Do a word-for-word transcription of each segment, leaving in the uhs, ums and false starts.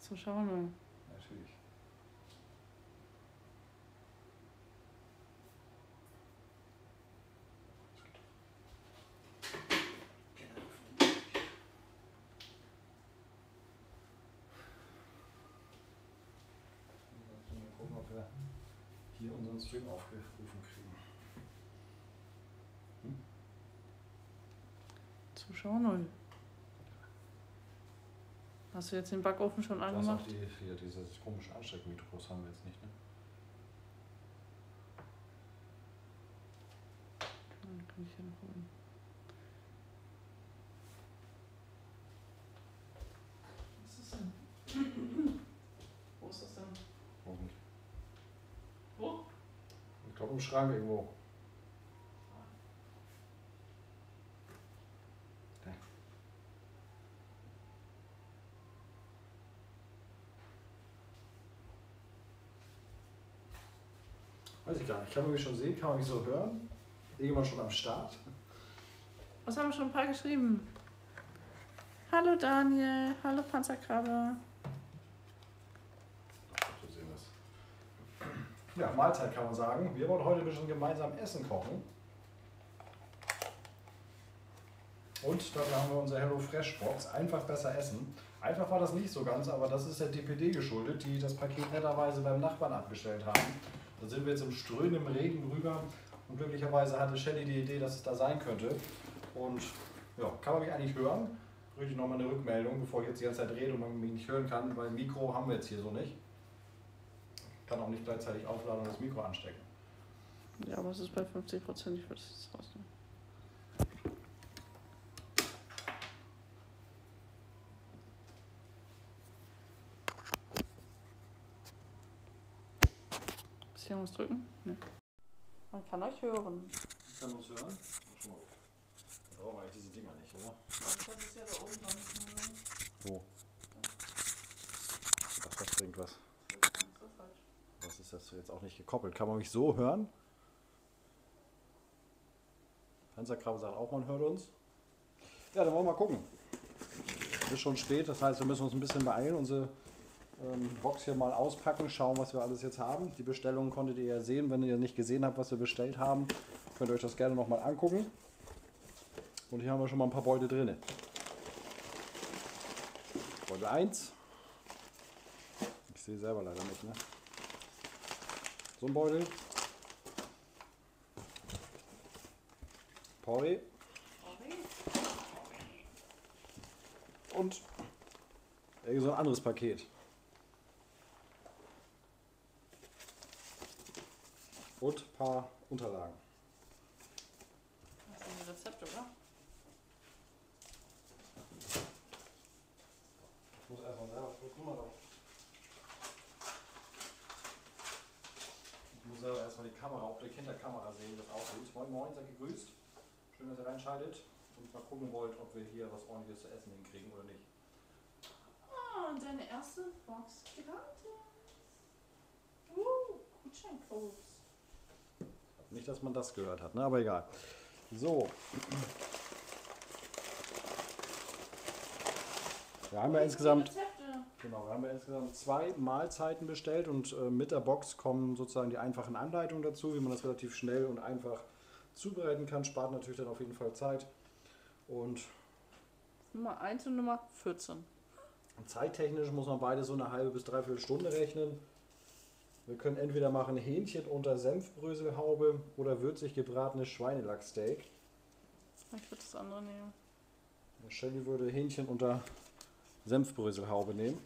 Zuschauer null. Natürlich. Mal gucken, ob wir hier unseren Stream aufgerufen kriegen. Hm? Zuschauer null. Hast du jetzt den Backofen schon Das angemacht? auch die, hier, diese komischen Ansteckmikros haben wir jetzt nicht, ne? Dann kann ich hier noch holen. Was ist das denn? Wo ist das denn? Wo nicht? Wo? Ich glaube im Schrank irgendwo. Weiß ich gar nicht. Kann man mich schon sehen? Kann man mich so hören? Irgendwann schon am Start? Was haben wir schon ein paar geschrieben? Hallo Daniel, hallo Panzerkrabbe. So sehen wir es. Ja, Mahlzeit kann man sagen. Wir wollen heute ein bisschen gemeinsam Essen kochen. Und dafür haben wir unsere Hello Fresh Box. Einfach besser essen. Einfach war das nicht so ganz, aber das ist der D P D geschuldet, die das Paket netterweise beim Nachbarn abgestellt haben. Da sind wir jetzt im strömenden Regen rüber und glücklicherweise hatte Shelly die Idee, dass es da sein könnte. Und ja, kann man mich eigentlich hören? Kriege ich nochmal eine Rückmeldung, bevor ich jetzt die ganze Zeit rede und man mich nicht hören kann, weil Mikro haben wir jetzt hier so nicht. Ich kann auch nicht gleichzeitig aufladen und das Mikro anstecken. Ja, aber es ist bei fünfzig Prozent, ich würde es jetzt rausnehmen. Muss ich irgendwas drücken? Ne. Man kann euch hören. Ich kann uns hören? Schon mal gut. Da brauchen wir eigentlich diese Dinger nicht, oder? Das ist ja da oben dran. Wo? Ach, das bringt was. Das ist so falsch. Das ist das jetzt auch nicht gekoppelt. Kann man mich so hören? Panzerkrabbe sagt auch, man hört uns. Ja, dann wollen wir mal gucken. Es ist schon spät, das heißt, wir müssen uns ein bisschen beeilen. Unsere ähm, Box hier mal auspacken, schauen, was wir alles jetzt haben. Die Bestellungen konntet ihr ja sehen. Wenn ihr nicht gesehen habt, was wir bestellt haben, könnt ihr euch das gerne nochmal angucken. Und hier haben wir schon mal ein paar Beutel drin. Beutel eins. Ich sehe selber leider nicht, ne? So ein Beutel. Porree. Und irgend so ein anderes Paket. Und ein paar Unterlagen. Das sind die Rezepte, oder? Ich muss erstmal selber, guck mal drauf. Ich muss selber erstmal die Kamera, auch die Kinderkamera sehen, wie das aussieht. Moin Moin, seid gegrüßt. Schön, dass ihr reinschaltet und mal gucken wollt, ob wir hier was ordentliches zu essen hinkriegen oder nicht. Ah, und deine erste Box gratis. Uh, Gutscheincodes. Nicht, dass man das gehört hat, ne? Aber egal. So. Wir haben ja insgesamt, genau, wir haben ja insgesamt zwei Mahlzeiten bestellt und äh, mit der Box kommen sozusagen die einfachen Anleitungen dazu, wie man das relativ schnell und einfach zubereiten kann. Spart natürlich dann auf jeden Fall Zeit. Und Nummer eins und Nummer vierzehn. zeittechnisch muss man beide so eine halbe bis dreiviertel Stunde rechnen. Wir können entweder machen Hähnchen unter Senfbröselhaube oder würzig gebratenes Schweinelachssteak. Ich würde das andere nehmen. Shelly würde Hähnchen unter Senfbröselhaube nehmen.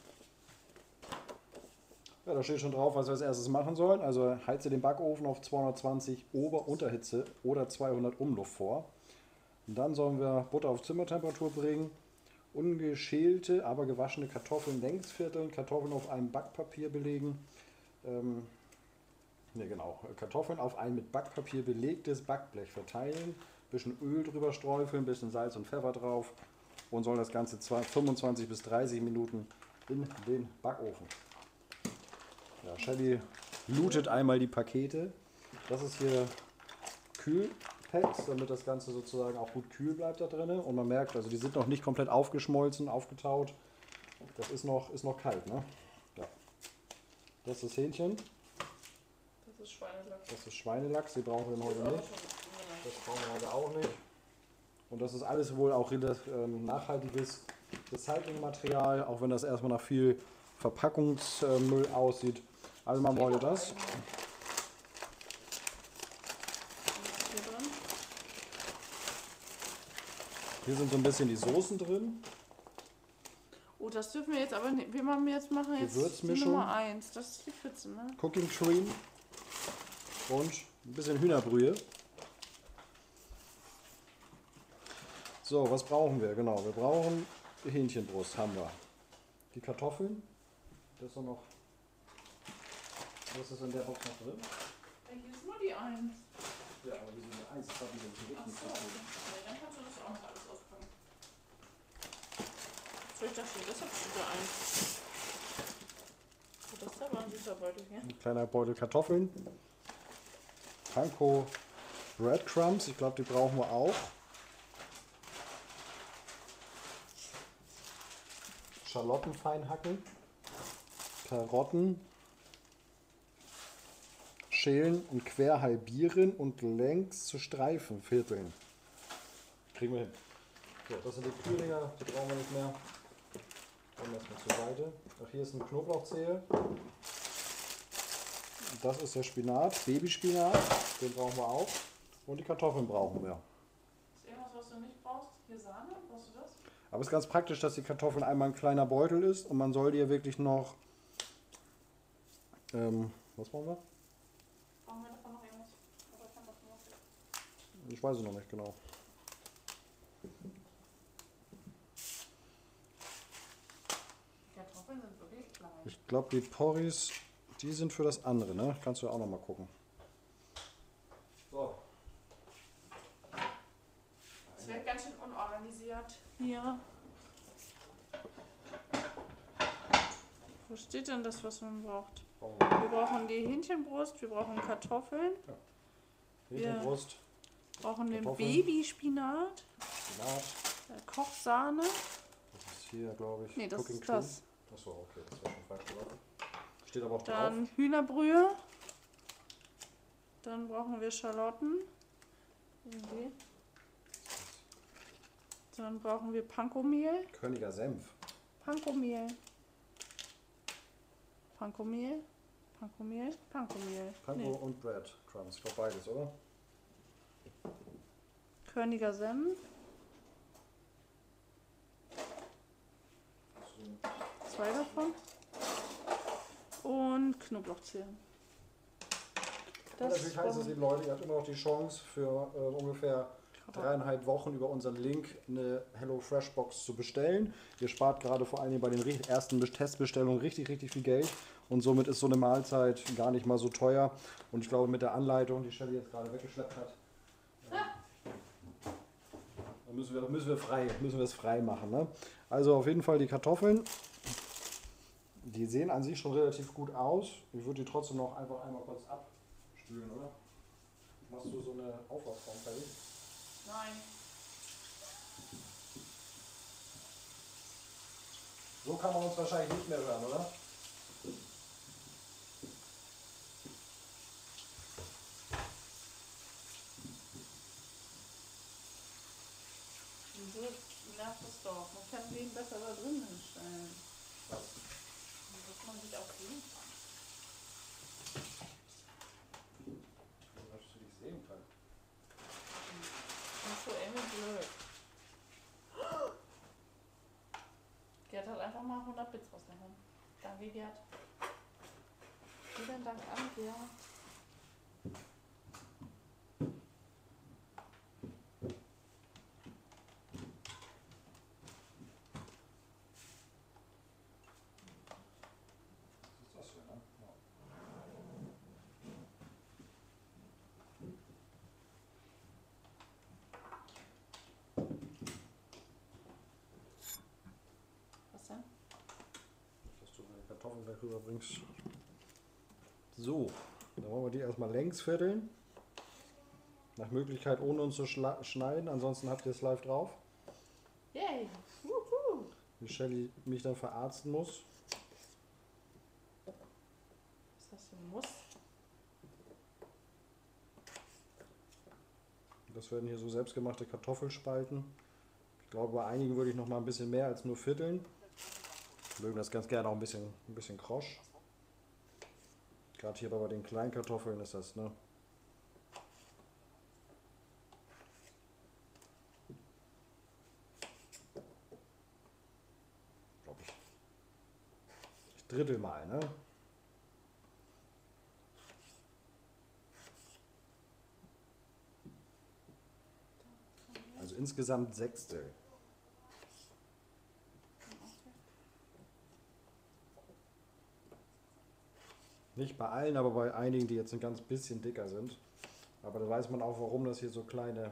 Ja, da steht schon drauf, was wir als erstes machen sollen. Also heize den Backofen auf zweihundertzwanzig Ober-Unterhitze oder zweihundert Umluft vor. Und dann sollen wir Butter auf Zimmertemperatur bringen, ungeschälte, aber gewaschene Kartoffeln längs vierteln, Kartoffeln auf einem Backpapier belegen. Ähm, ne, genau, Kartoffeln auf ein mit Backpapier belegtes Backblech verteilen, bisschen Öl drüber streufeln, bisschen Salz und Pfeffer drauf und sollen das Ganze fünfundzwanzig bis dreißig Minuten in den Backofen. Ja, Shelly lootet einmal die Pakete. Das ist hier Kühlpacks, damit das Ganze sozusagen auch gut kühl bleibt da drin. Und man merkt, also die sind noch nicht komplett aufgeschmolzen, aufgetaut. Das ist noch, ist noch kalt, ne? Ja. Das ist das Hähnchen. Das ist Schweinelachs. Das ist Schweinelachs, die brauchen wir heute Das ist nicht. auch schon- Das brauchen wir heute auch nicht. Und das ist alles wohl auch ähm, nachhaltiges Recyclingmaterial, auch wenn das erstmal nach viel Verpackungsmüll aussieht. Also man wollte das. Was ist hier drin? Hier sind so ein bisschen die Soßen drin. Oh, das dürfen wir jetzt aber nicht. Wir machen jetzt machen jetzt die Gewürzmischung. Nummer eins. Das ist die Pfütze, ne? Cooking Cream und ein bisschen Hühnerbrühe. So, was brauchen wir? Genau, wir brauchen die Hähnchenbrust, haben wir. Die Kartoffeln. Das ist noch. Was ist in der Box noch drin? Hier ist nur die eins. Ja, aber wir sind die eins. Das hat mit dem Ach Gericht so. Nee, dann kannst du das auch noch alles auspacken. So, ich dachte, das hat wieder eins. Oh, das ist aber ein süßer Beutel hier. Ein kleiner Beutel Kartoffeln. Panko Breadcrumbs, ich glaube, die brauchen wir auch. Schalotten fein hacken. Karotten schälen und quer halbieren und längs zu Streifen vierteln. Kriegen wir hin. So, das sind die Kühlinger, die brauchen wir nicht mehr. Dann lassen wir zur Seite. Ach, hier ist ein Knoblauchzehe. Das ist der Spinat, Babyspinat, den brauchen wir auch. Und die Kartoffeln brauchen wir. Ist irgendwas, was du nicht brauchst? Hier Sahne? Brauchst du das? Aber es ist ganz praktisch, dass die Kartoffeln einmal ein kleiner Beutel ist und man soll die ja wirklich noch. Ähm, was brauchen wir? Brauchen wir davon noch irgendwas? Oder kann das noch sein? Ich weiß es noch nicht genau. Die Kartoffeln sind wirklich klein. Ich glaube, die Porris, die sind für das andere, ne? Kannst du ja auch noch mal gucken. So. Es wird ganz schön unorganisiert hier. Wo steht denn das, was man braucht? Brauchen wir Wir brauchen die Hähnchenbrust, wir brauchen Kartoffeln, Hähnchenbrust, brauchen den Kartoffeln. Babyspinat, Spinat. äh, Kochsahne. Das ist hier, glaube ich, Nee, das Cooking ist Cream. das. Achso, okay, das war schon falsch gesagt. Steht aber auch Dann drauf. Hühnerbrühe. Dann brauchen wir Schalotten. Irgendwie. Dann brauchen wir Pankomehl. Königer Senf. Pankomehl. Pankomehl. Pankomehl. Pankomehl. Panko Nee. und Bread Crumbs. Ich glaube beides, oder? Körniger Senf. Zwei davon. Und Knoblauchzehe. Und natürlich heißt es, liebe Leute, ihr habt immer noch die Chance für äh, ungefähr dreieinhalb Wochen über unseren Link eine HelloFresh Box zu bestellen. Ihr spart gerade vor allem bei den ri- ersten Best- Testbestellungen richtig, richtig viel Geld und somit ist so eine Mahlzeit gar nicht mal so teuer. Und ich glaube, mit der Anleitung, die Shelly jetzt gerade weggeschleppt hat, äh, dann müssen wir, müssen wir frei, müssen wir es frei machen. Ne? Also auf jeden Fall die Kartoffeln. Die sehen an sich schon relativ gut aus. Ich würde die trotzdem noch einfach einmal kurz abspülen, oder? Machst du so eine Auflaufform fertig? Nein. So kann man uns wahrscheinlich nicht mehr hören, oder? Wieso nervt das doch? Man kann den besser da drin hinstellen. Was? Dass man sich auch sehen kann. Dass du dich sehen kannst. Nicht so irgendwie blöd. Gerd hat einfach mal hundert Bits rausgehauen. Danke, Gerd. Vielen Dank an Gerd. Was ist das für, ne? Ja. Was denn? Dass du meine Kartoffeln gleich rüberbringst. So, dann wollen wir die erstmal längs vierteln. Nach Möglichkeit ohne uns zu schla- schneiden, ansonsten habt ihr es live drauf. Yay! Wuhu! Die bis Shelly mich dann verarzten muss. Was hast du muss? Das werden hier so selbstgemachte Kartoffelspalten. Ich glaube, bei einigen würde ich noch mal ein bisschen mehr als nur vierteln. Wir mögen das ganz gerne auch ein bisschen, ein bisschen krosch. Gerade hier bei den kleinen Kartoffeln ist das, ne? Glaube ich. Ich drittel mal, ne? Also insgesamt Sechstel. Nicht bei allen, aber bei einigen, die jetzt ein ganz bisschen dicker sind. Aber da weiß man auch, warum das hier so kleine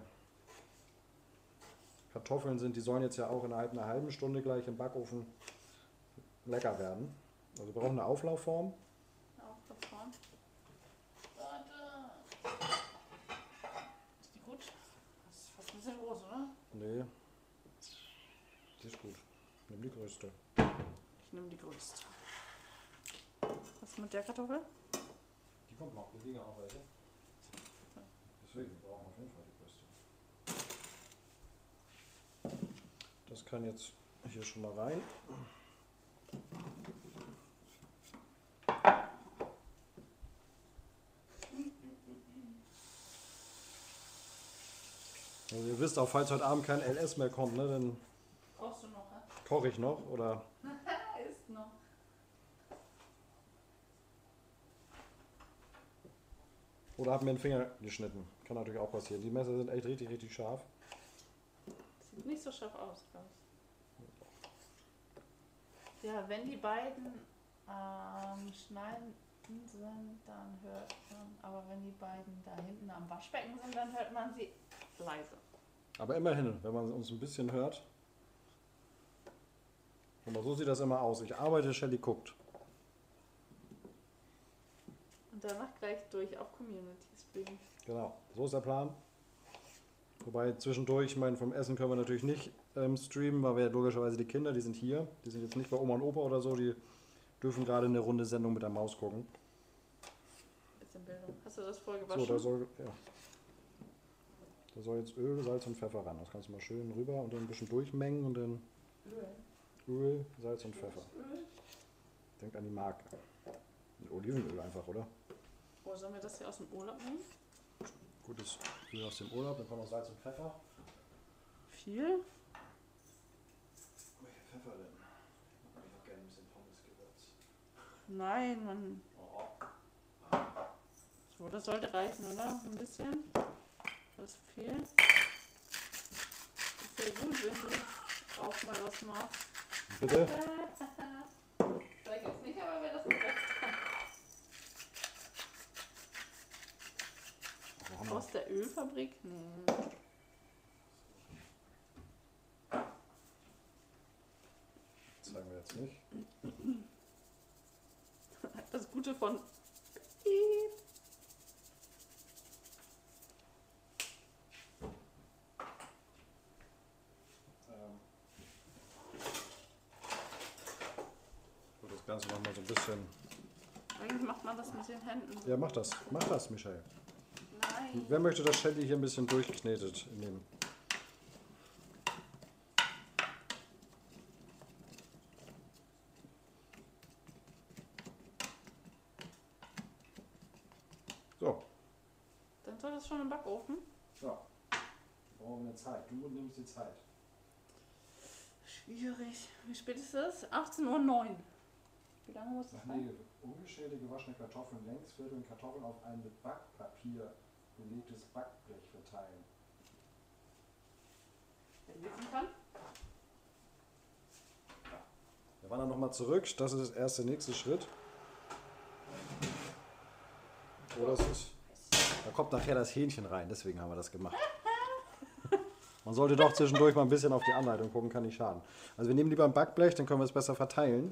Kartoffeln sind. Die sollen jetzt ja auch innerhalb einer halben Stunde gleich im Backofen lecker werden. Also wir brauchen eine Auflaufform. Auflaufform. Warte. Ist die gut? Das ist fast ein bisschen groß, oder? Nee. Die ist gut. Nimm die größte. Ich nehme die größte. Was mit der Kartoffel? Die kommt noch. Wir liegen auch welche. Deswegen brauchen wir auf jeden Fall die größte. Das kann jetzt hier schon mal rein. Also ihr wisst auch, falls heute Abend kein L S mehr kommt, ne, dann Brauchst du noch, ne? koche ich noch oder Ist noch. oder habe mir den Finger geschnitten. Kann natürlich auch passieren. Die Messer sind echt richtig, richtig scharf. Sieht nicht so scharf aus, glaube ich. Ja, wenn die beiden ähm, schneiden sind, dann hört man, aber wenn die beiden da hinten am Waschbecken sind, dann hört man sie leise. Aber immerhin, wenn man uns ein bisschen hört. Guck mal, so sieht das immer aus. Ich arbeite, Shelly guckt. Und danach gleich durch auf Community streamen. Genau, so ist der Plan. Wobei zwischendurch, ich meine, vom Essen können wir natürlich nicht ähm, streamen, weil wir ja logischerweise die Kinder, die sind hier. Die sind jetzt nicht bei Oma und Opa oder so, die dürfen gerade eine Runde Sendung mit der Maus gucken. Bisschen Bildung. Hast du das vorher So, gewaschen? da soll, ja. Da soll jetzt Öl, Salz und Pfeffer ran. Das kannst du mal schön rüber und dann ein bisschen durchmengen und dann Öl. Öl, Salz und Pfeffer. Öl. Denkt an die Marke. Ein Olivenöl einfach, oder? Wo sollen wir das hier aus dem Urlaub nehmen? Gutes Öl aus dem Urlaub, dann kommt noch Salz und Pfeffer. Viel? Welche Pfeffer denn? Ich habe gerne ein bisschen Pommesgewürz. Nein, man. Oh. So, das sollte reichen, oder? Ein bisschen. Das ist viel. Ist ja gut, wenn du auch mal was machst. Bitte? Vielleicht jetzt nicht, aber wer das nicht kann. Aus der Ölfabrik? Nee. Das zeigen wir jetzt nicht. Das Gute von Piep. Ähm. So, das Ganze nochmal so ein bisschen. Eigentlich macht man das mit den Händen. Ja, mach das. Mach das, Michael. Nein. Wer möchte, dass Shelly hier ein bisschen durchknetet nehmen? So. Dann soll das schon im Backofen. Ja. Wir brauchen eine Zeit. Du nimmst die Zeit. Schwierig. Wie spät ist es? achtzehn Uhr neun. Wie lange muss das Ach sein? nee, ungeschälte gewaschene Kartoffeln längs vierteln Kartoffeln auf ein mit Backpapier belegtes Backblech verteilen. Wer lesen kann? Wir wandern nochmal zurück. Das ist der erste nächste Schritt. Oh, das ist. Da kommt nachher das Hähnchen rein, deswegen haben wir das gemacht. Man sollte doch zwischendurch mal ein bisschen auf die Anleitung gucken, kann nicht schaden. Also wir nehmen lieber ein Backblech, dann können wir es besser verteilen.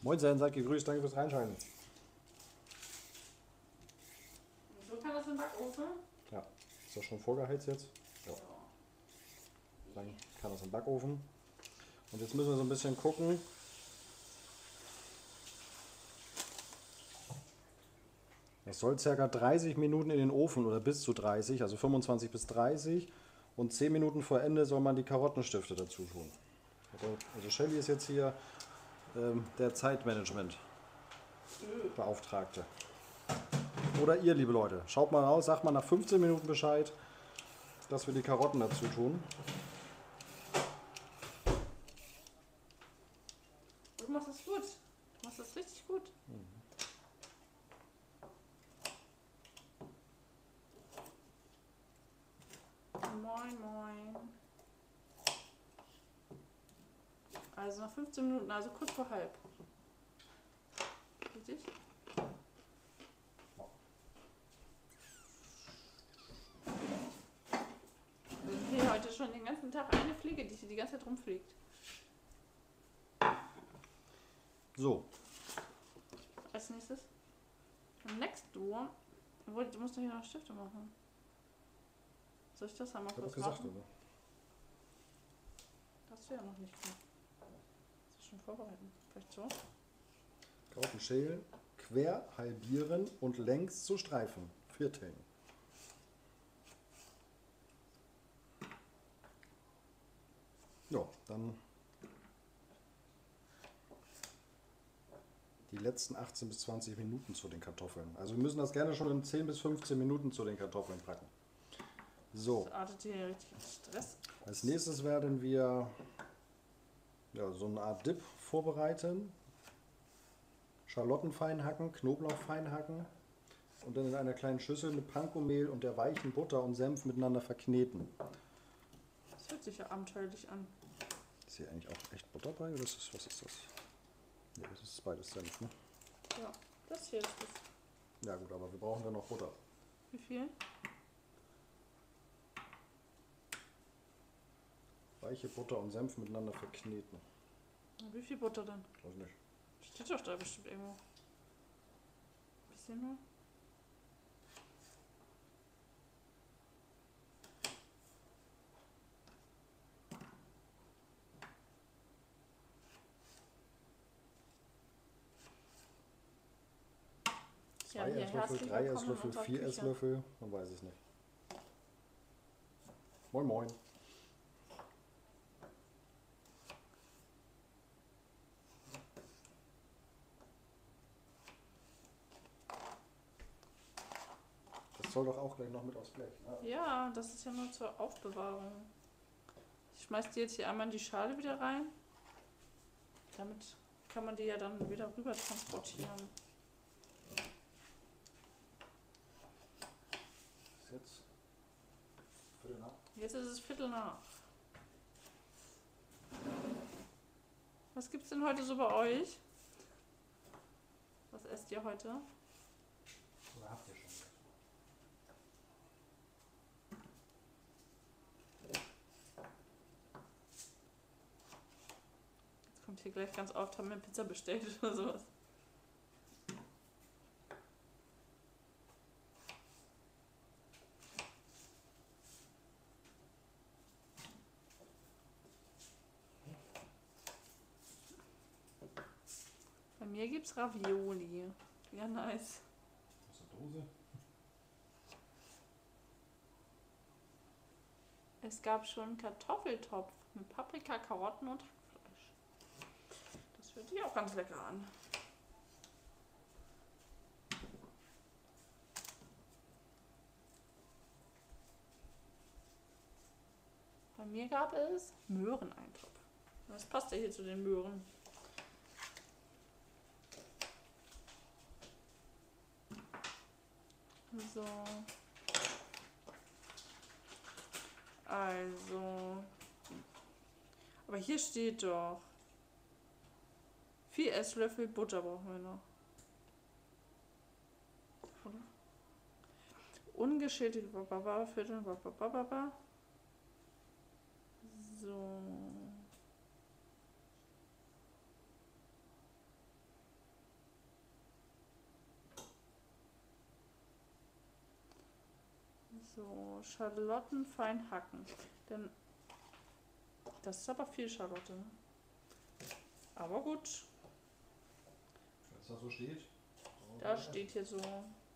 Moin Sen, seid gegrüßt, danke fürs Reinschalten. So kann das im Backofen. Ja, ist das schon vorgeheizt jetzt? Ja. Dann kann das im Backofen. Und jetzt müssen wir so ein bisschen gucken. Das soll ca. dreißig Minuten in den Ofen oder bis zu dreißig, also fünfundzwanzig bis dreißig. Und zehn Minuten vor Ende soll man die Karottenstifte dazu tun. Also, also Shelly ist jetzt hier ähm, der Zeitmanagement-Beauftragte. Oder ihr, liebe Leute. Schaut mal raus, sagt mal nach fünfzehn Minuten Bescheid, dass wir die Karotten dazu tun. Du machst das gut. Du machst das richtig gut. Mhm. Moin, moin. Also nach fünfzehn Minuten, also kurz vor halb. Richtig? Wir sind hier heute schon den ganzen Tag eine Fliege, die hier die ganze Zeit rumfliegt. So. Als nächstes. Next Door. Obwohl, du musst doch hier noch Stifte machen. Soll ich das einmal Ich habe kurz gesagt, machen? oder? Hast du ja noch nicht gemacht. Das ist schon vorbereiten. Vielleicht so. Karotten schälen, quer halbieren und längs zu Streifen vierteln. Ja, dann die letzten achtzehn bis zwanzig Minuten zu den Kartoffeln. Also wir müssen das gerne schon in zehn bis fünfzehn Minuten zu den Kartoffeln packen. So. Das artet hier richtig in Stress. Als nächstes werden wir ja, so eine Art Dip vorbereiten. Schalotten fein hacken, Knoblauch fein hacken und dann in einer kleinen Schüssel mit Pankomehl und der weichen Butter und Senf miteinander verkneten. Das hört sich ja abenteuerlich an. Ist hier eigentlich auch echt Butter bei oder ist das, was ist das? Ne, das ist beides Senf, ne? Ja, das hier ist das. Ja gut, aber wir brauchen dann noch Butter. Wie viel? Weiche Butter und Senf miteinander verkneten. Wie viel Butter denn? Weiß nicht. Steht doch da bestimmt irgendwo. Bisschen nur. Zwei Esslöffel, drei Esslöffel, vier Esslöffel, man weiß es nicht. Moin moin. Das soll doch auch gleich noch mit aufs Blech. Ne? Ja, das ist ja nur zur Aufbewahrung. Ich schmeiß die jetzt hier einmal in die Schale wieder rein. Damit kann man die ja dann wieder rüber transportieren. Ist jetzt Viertel nach. Jetzt ist es Viertel nach. Was gibt's denn heute so bei euch? Was esst ihr heute? Oder habt ihr schon? Jetzt kommt hier gleich ganz oft, haben wir Pizza bestellt oder sowas. Bei mir gibt's Ravioli. Ja, nice. Aus der Dose? Es gab schon Kartoffeltopf mit Paprika, Karotten und Hackfleisch. Das hört sich auch ganz lecker an. Bei mir gab es Möhreneintopf. Das passt ja hier zu den Möhren. So. Also. Aber hier steht doch. Vier Esslöffel Butter brauchen wir noch. Oder? Ungeschälte Bababa, Viertel, Bababa. So. So, Schalotten fein hacken. Denn das ist aber viel Schalotte. Ne? Aber gut. Wenn es da so steht. Da steht hier so.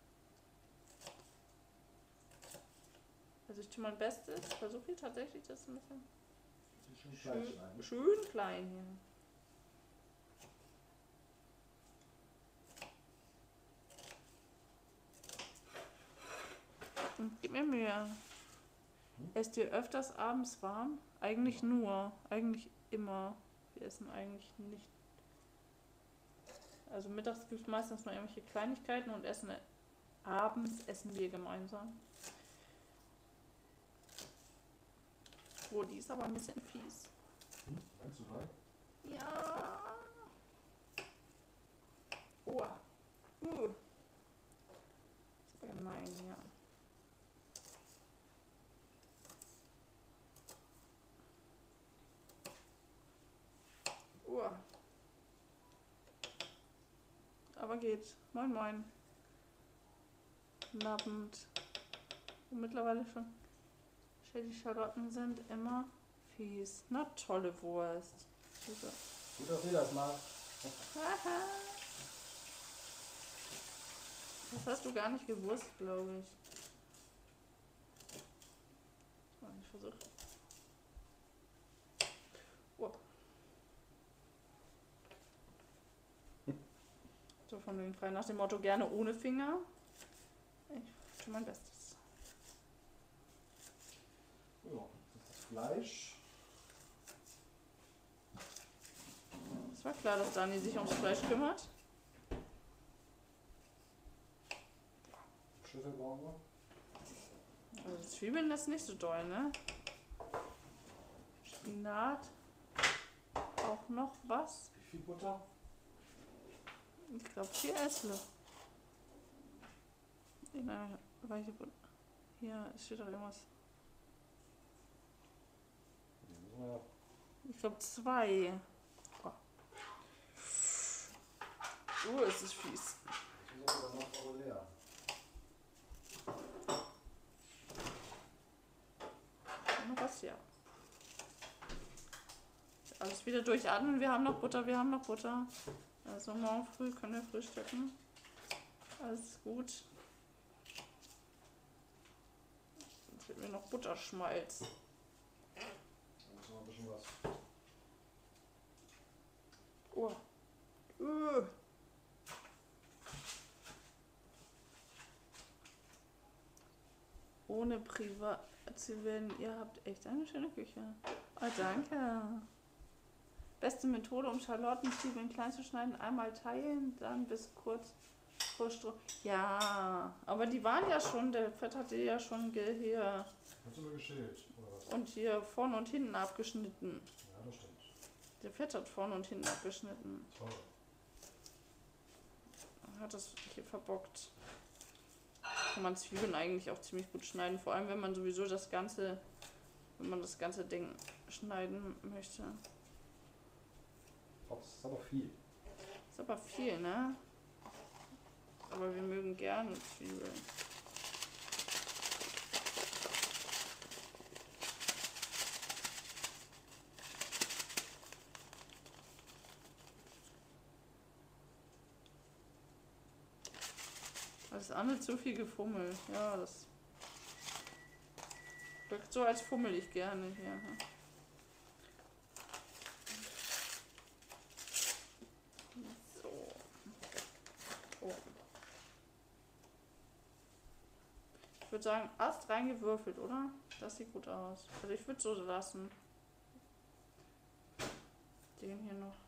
Also ich tue mein Bestes. Ich versuche hier tatsächlich das ein bisschen Schön klein schön, schneiden. schön klein hier. Und gib mir Mühe. Hm? Esst ihr öfters abends warm? Eigentlich nur. Eigentlich immer. Wir essen eigentlich nicht. Also mittags gibt es meistens nur irgendwelche Kleinigkeiten und essen abends essen wir gemeinsam. Oh, die ist aber ein bisschen fies. Hm? eins zu drei. Ja. Oh. Uh. Das ist gemein, ja. Uh. Aber geht. Moin, moin. Guten Abend. Und mittlerweile schon. Die Schalotten sind immer fies. Na, tolle Wurst. Super. Gut, dass ihr das macht. Das hast du gar nicht gewusst, glaube ich. So, ich versuche. Oh. So von den frei nach dem Motto gerne ohne Finger. Ich tue mein Bestes. Ja, das ist das Fleisch. Es war klar, dass Dani sich ums Fleisch kümmert. Schüssel brauchen wir. Also die Zwiebeln ist nicht so doll, ne? Spinat. Auch noch was? Wie viel Butter? Ich glaube vier Esslöffel. In der weiche Butter. Hier steht doch irgendwas. Ja. Ich glaube zwei. Oh. Oh, es ist fies. Das ist aber noch aber leer. Noch was, ja. Alles wieder durchatmen. Wir haben noch Butter, wir haben noch Butter. Also morgen früh können wir frühstücken. Alles ist gut. Jetzt fehlt mir noch Butterschmalz. Da noch ein bisschen was. Oh. Uh. Ohne privat zu werden, ihr habt echt eine schöne Küche. Oh, danke. Beste Methode, um Schalotten, Zwiebeln klein zu schneiden, einmal teilen, dann bis kurz vor Stroh. Ja, aber die waren ja schon, der Fett hatte ja schon hier Hast du nur geschält, oder was? und hier vorne und hinten abgeschnitten. Ja, das stimmt. Der Fett hat vorne und hinten abgeschnitten. Toll. Hat das hier verbockt. Kann man Zwiebeln eigentlich auch ziemlich gut schneiden, vor allem wenn man sowieso das ganze, wenn man das ganze Ding schneiden möchte. Das ist aber viel. Ist aber viel, ne? Aber wir mögen gerne Zwiebeln. Das ist auch nicht zu viel gefummelt. Ja, das wirkt so, als fummel ich gerne hier. Ne? So. Oh. Ich würde sagen, Ast reingewürfelt, oder? Das sieht gut aus. Also ich würde so lassen. Den hier noch.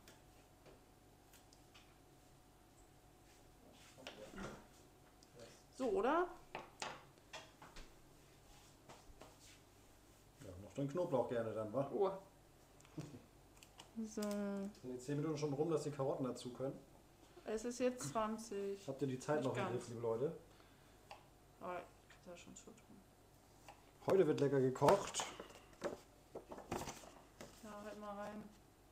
So, oder? Ja, noch den Knoblauch gerne dann, wa? Oh. So. Sind die zehn Minuten schon rum, dass die Karotten dazu können? Es ist jetzt zwanzig. Habt ihr die Zeit Nicht noch im ganz. Griff, liebe Leute? Aber ich kann da schon zu tun. Heute wird lecker gekocht. Ja, halt mal rein.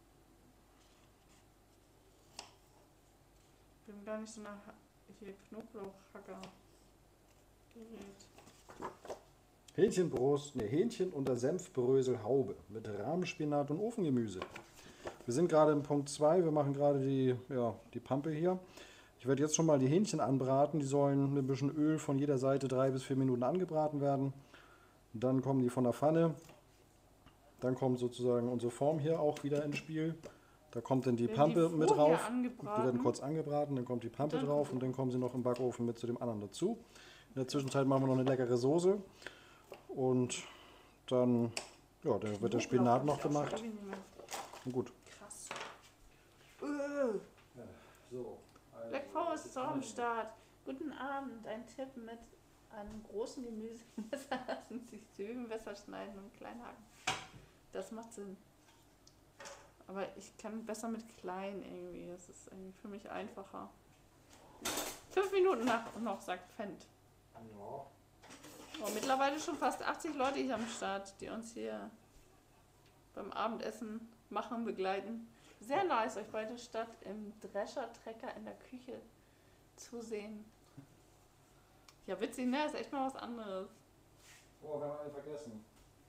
Wir haben gar nicht so nach hier Knoblauchhacker gerät. Hähnchenbrust, ne, Hähnchen unter Senfbrösel Haube mit Rahmspinat und Ofengemüse. Wir sind gerade im Punkt zwei, wir machen gerade die, ja, die Pampe hier. Ich werde jetzt schon mal die Hähnchen anbraten, die sollen mit ein bisschen Öl von jeder Seite drei bis vier Minuten angebraten werden. Dann kommen die von der Pfanne, dann kommt sozusagen unsere Form hier auch wieder ins Spiel. Da kommt dann die Werden Pampe die mit vorher drauf, die angebraten? werden kurz angebraten, dann kommt die Pampe Dann- drauf und dann kommen sie noch im Backofen mit zu dem anderen dazu. In der Zwischenzeit machen wir noch eine leckere Soße und dann ja, dann wird der Spinat noch gemacht. Und gut. Krass. Äh, So, also Black Forest ist auch am Start. Guten Abend. Ein Tipp mit einem großen Gemüsemesser lassen sich Zwiebeln besser schneiden und klein hacken. Das macht Sinn. Aber ich kann besser mit klein irgendwie. Das ist irgendwie für mich einfacher. Fünf Minuten nach noch, sagt Fendt. Ja. Oh, mittlerweile schon fast achtzig Leute hier am Start, die uns hier beim Abendessen machen, begleiten. Sehr nice, euch beide statt im Drescher-Trecker in der Küche zu sehen. Ja, witzig, ne? Ist echt mal was anderes. Oh, wir haben einen vergessen.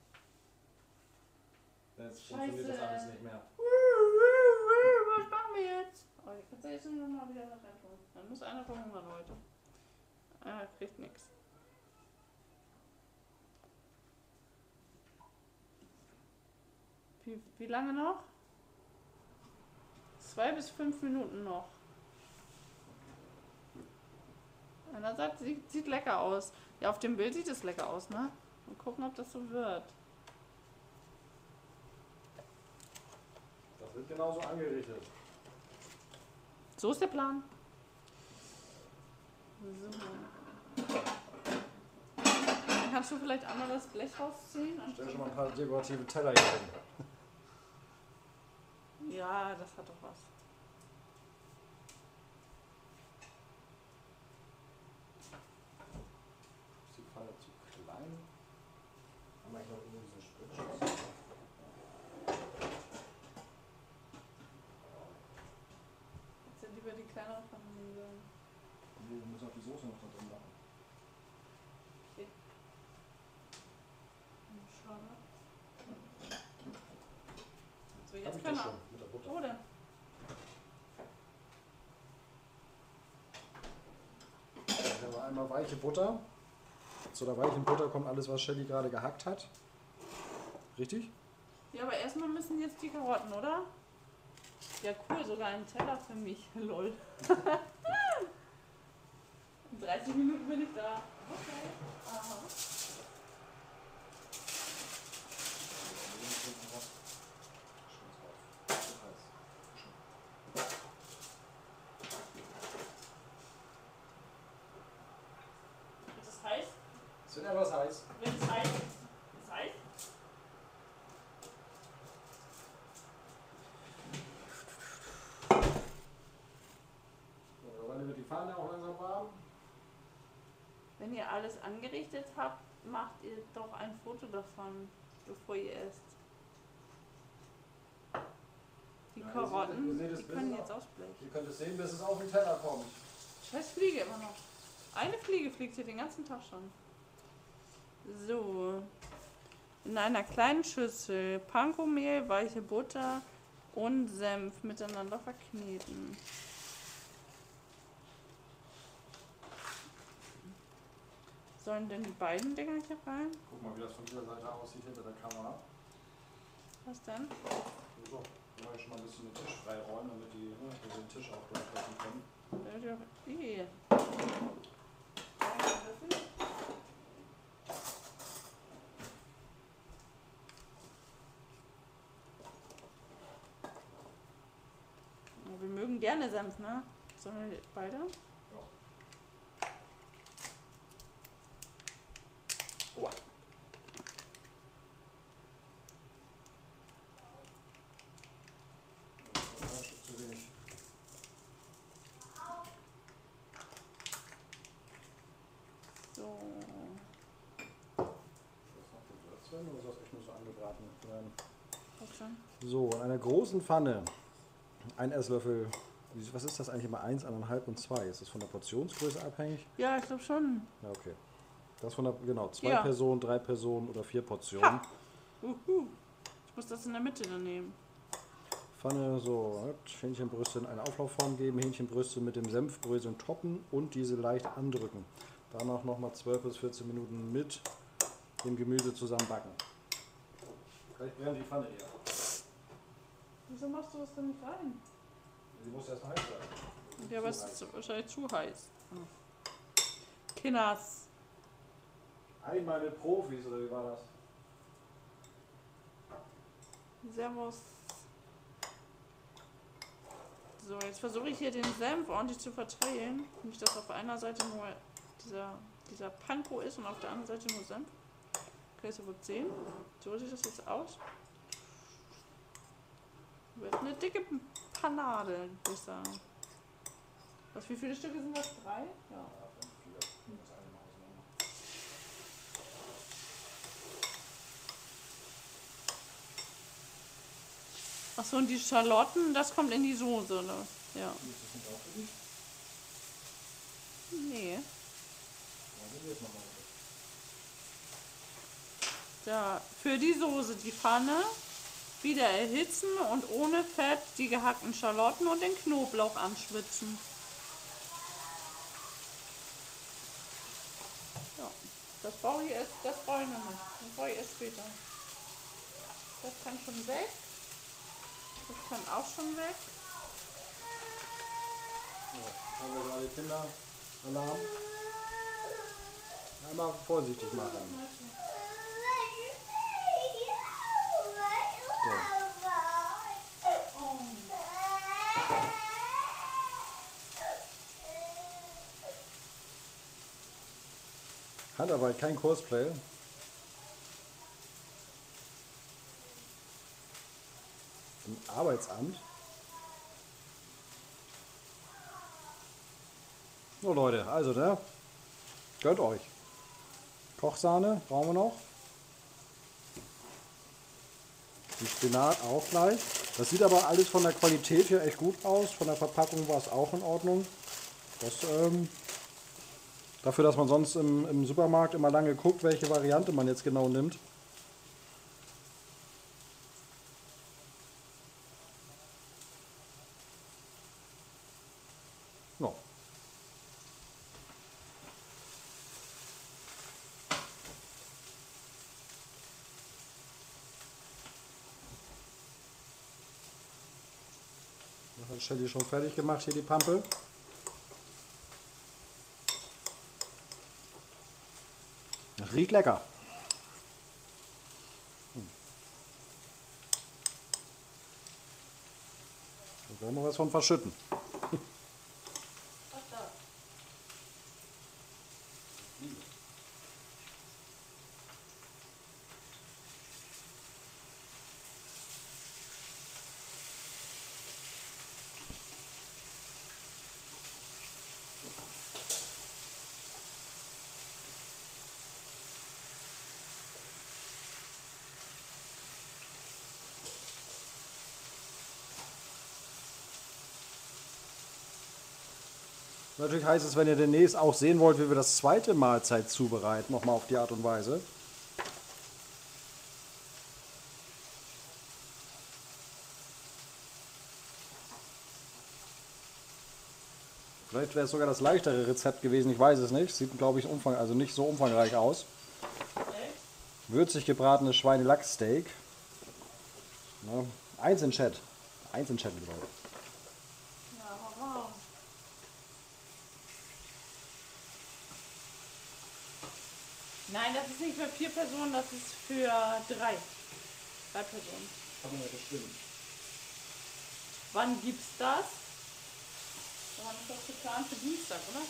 Jetzt Scheiße. funktioniert das alles nicht mehr. Was machen wir jetzt? Oh, ich kann jetzt nur mal wieder rein tun. Dann muss einer verhungern heute. Einer kriegt nichts. Wie, wie lange noch? Zwei bis fünf Minuten noch. Einerseits sieht, sieht lecker aus. Ja, auf dem Bild sieht es lecker aus, ne? Mal gucken, ob das so wird. Das wird genauso angerichtet. So ist der Plan. So. Dann kannst du vielleicht einmal das Blech rausziehen? Stell schon mal ein paar dekorative Teller hier hin. Ja, das hat doch was. Ist die Pfanne zu klein? Dann mache ich noch irgendwie diesen Spritzschutz. Jetzt sind lieber die kleineren von den sollen. Nee, wir müssen auch die Soße noch da drin machen. Okay. Schade. So, Hab jetzt ich kann das er. schon mit der Butter. Oder? Dann haben wir einmal weiche Butter. Zu der weichen Butter kommt alles, was Shelly gerade gehackt hat. Richtig? Ja, aber erstmal müssen jetzt die Karotten, oder? Ja, cool, sogar ein Teller für mich. Lol. In dreißig Minuten bin ich da. Okay. Aha. Ist es heiß? Es wird etwas heiß. Wird es heiß? Ist es heiß? Mittlerweile wird die Pfanne auch langsam warm. Wenn ihr alles angerichtet habt, macht ihr doch ein Foto davon, bevor ihr esst. Die Ja, ihr Karotten, seht- ihr seht es die können besser. jetzt aufs Blech. Ihr könnt es sehen, bis es auf den Teller kommt. Scheiß Fliege immer noch. Eine Fliege fliegt hier den ganzen Tag schon. So. In einer kleinen Schüssel Pankomehl, weiche Butter und Senf miteinander verkneten. Sollen denn die beiden Dinger hier rein? Guck mal, wie das von dieser Seite aussieht hinter der Kamera. Was denn? So, wir wollen schon mal ein bisschen den Tisch freiräumen, damit die ne, wir den Tisch auch durchlassen können. Ja, doch. Ih. Wir mögen gerne Senf, ne? Sollen wir beide? Oh. Ja, ein Stück zu wenig. So. Das macht Gewürz werden oder soll das echt nur so angebraten werden? Guck schon. So, in einer großen Pfanne ein Esslöffel, wie- was ist das eigentlich immer? eins, eins Komma fünf und zwei? Ist das von der Portionsgröße abhängig? Ja, ich glaube schon. Ja, okay. Das von der, genau, zwei Ja. Personen, drei Personen oder vier Portionen. Ha. Uhu. Ich muss das in der Mitte dann nehmen. Pfanne, so, Hähnchenbrüste in eine Auflaufform geben, Hähnchenbrüste mit dem Senfbröseln toppen und diese leicht andrücken. Danach nochmal zwölf bis vierzehn Minuten mit dem Gemüse zusammen backen. Vielleicht brennt die Pfanne hier. Wieso machst du das denn nicht rein? Sie muss erst heiß sein. Ja, aber es ist wahrscheinlich zu heiß. Hm. Kinders. Einmal mit Profis, oder wie war das? Servus. So, jetzt versuche ich hier den Senf ordentlich zu verteilen. Nicht, dass auf einer Seite nur dieser, dieser Panko ist und auf der anderen Seite nur Senf. Okay, so wird sehen. So sieht das jetzt aus. Wird eine dicke Panade, würde ich sagen. Was, wie viele Stücke sind das? Drei? Ja. Achso, und die Schalotten, das kommt in die Soße, ne? Ja. Nee. Da, für die Soße die Pfanne wieder erhitzen und ohne Fett die gehackten Schalotten und den Knoblauch anschwitzen. Ja, das brauche ich erst, das brauche ich noch nicht. Das brauche ich erst später. Das kann schon weg. Das kann auch schon weg. Ja, haben wir gerade Kinder. Alarm. Einmal vorsichtig machen. So. Handarbeit, kein Cosplay. Im Arbeitsamt. So Leute, also ne? Gönnt euch. Kochsahne brauchen wir noch. Die Spinat auch gleich. Das sieht aber alles von der Qualität her echt gut aus. Von der Verpackung war es auch in Ordnung. Das, ähm, dafür, dass man sonst im, im Supermarkt immer lange guckt, welche Variante man jetzt genau nimmt. No. Das hat Shelly schon fertig gemacht, hier die Pampe. Riecht lecker. Da werden wir was von verschütten. Natürlich heißt es, wenn ihr demnächst auch sehen wollt, wie wir das zweite Mahlzeit zubereiten, nochmal auf die Art und Weise. Vielleicht wäre es sogar das leichtere Rezept gewesen, ich weiß es nicht. Sieht, glaube ich, umfang, also nicht so umfangreich aus. Würzig gebratenes Schweinelachssteak. Ja, eins in Chat. Eins in Chat, Leute. Ja, wow. Nein, das ist nicht für vier Personen, das ist für drei. Drei Personen. Kann man ja bestimmen. Wann gibt's das? Wir haben das geplant für Dienstag, oder?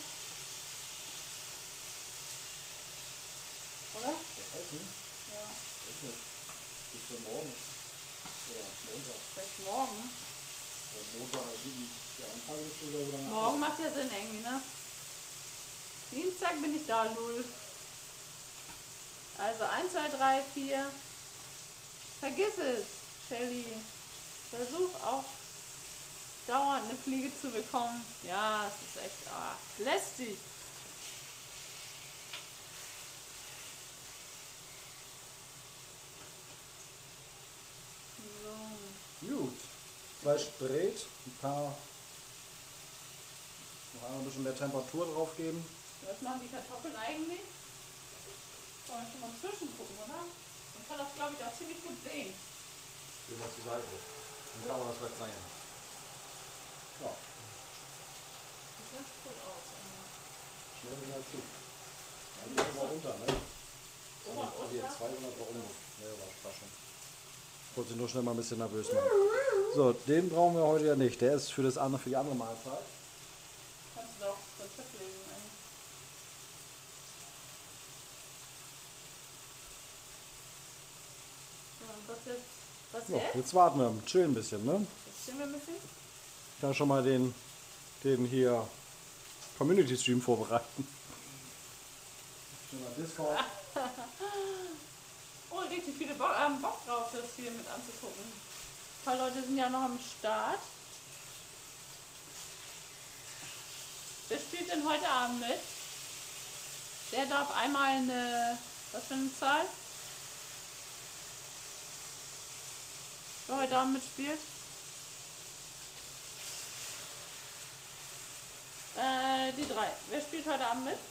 Oder? Das heißt nicht. Ja. Das ist nicht. Bis für morgen. Oder Montag. Vielleicht morgen. Oder Montag, also die Anfang ist oder oder Morgen macht ja Sinn irgendwie, ne? Dienstag bin ich da, null. Also eins, zwei, drei, vier. Vergiss es, Shelly. Versuch auch dauernd eine Fliege zu bekommen. Ja, es ist echt ah, lästig. Fleisch brät, ein paar, noch einmal ein bisschen mehr Temperatur drauf geben. Was machen die Kartoffeln eigentlich? Wollen wir schon mal zwischengucken, oder? Man kann das, glaube ich, auch ziemlich gut sehen. Gehen wir zur Seite. Dann kann man das gleich sein. Ja. Das sieht ganz gut aus. Schnell wieder zu. Dann gehen wir runter, ne? Ober und Hier, unter. zweihundert war Umluft. Ja, war schon. Ich wollte nur schnell mal ein bisschen nervös machen. So, den brauchen wir heute ja nicht. Der ist für, das andere, für die andere Mahlzeit. Kannst du doch Rezept lesen eigentlich. Ja, und was jetzt? Was So, jetzt? jetzt warten wir, chillen ein bisschen, ne? Jetzt stehen wir ein bisschen. Ich kann schon mal den, den hier Community Stream vorbereiten. Schon mal Discord. Oh, richtig viele Bock, ähm, Bock drauf, das hier mit anzugucken. Ein paar Leute sind ja noch am Start. Wer spielt denn heute Abend mit? Der darf einmal eine, was für eine Zahl? Wer heute Abend mitspielt? Äh, die drei. Wer spielt heute Abend mit?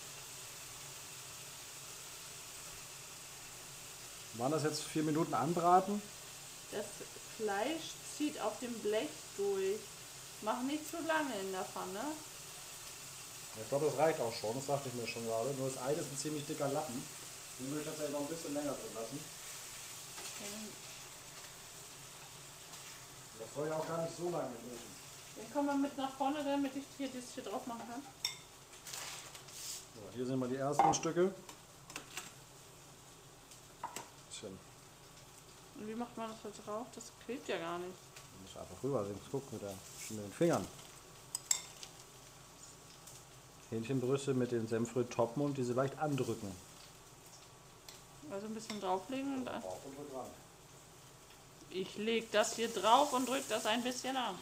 Waren das jetzt vier Minuten anbraten? Das Fleisch zieht auf dem Blech durch. Mach nicht zu lange in der Pfanne. Ich glaube, das reicht auch schon, das dachte ich mir schon gerade. Nur das Ei ist ein ziemlich dicker Lappen. Den würde ich tatsächlich noch ein bisschen länger drin lassen. Das soll ja auch gar nicht so lange müssen. Dann kommen wir mit nach vorne, damit ich hier das hier drauf machen kann. So, hier sind mal die ersten Stücke. Bisschen. Und wie macht man das da drauf? Das klebt ja gar nicht. Du musst einfach rüber sehen, guck mit, der, mit den Fingern. Hähnchenbrüste mit den Senfrühe toppen und diese leicht andrücken. Also ein bisschen drauflegen und dann. Auf und drück ran. Ich lege das hier drauf und drücke das ein bisschen an.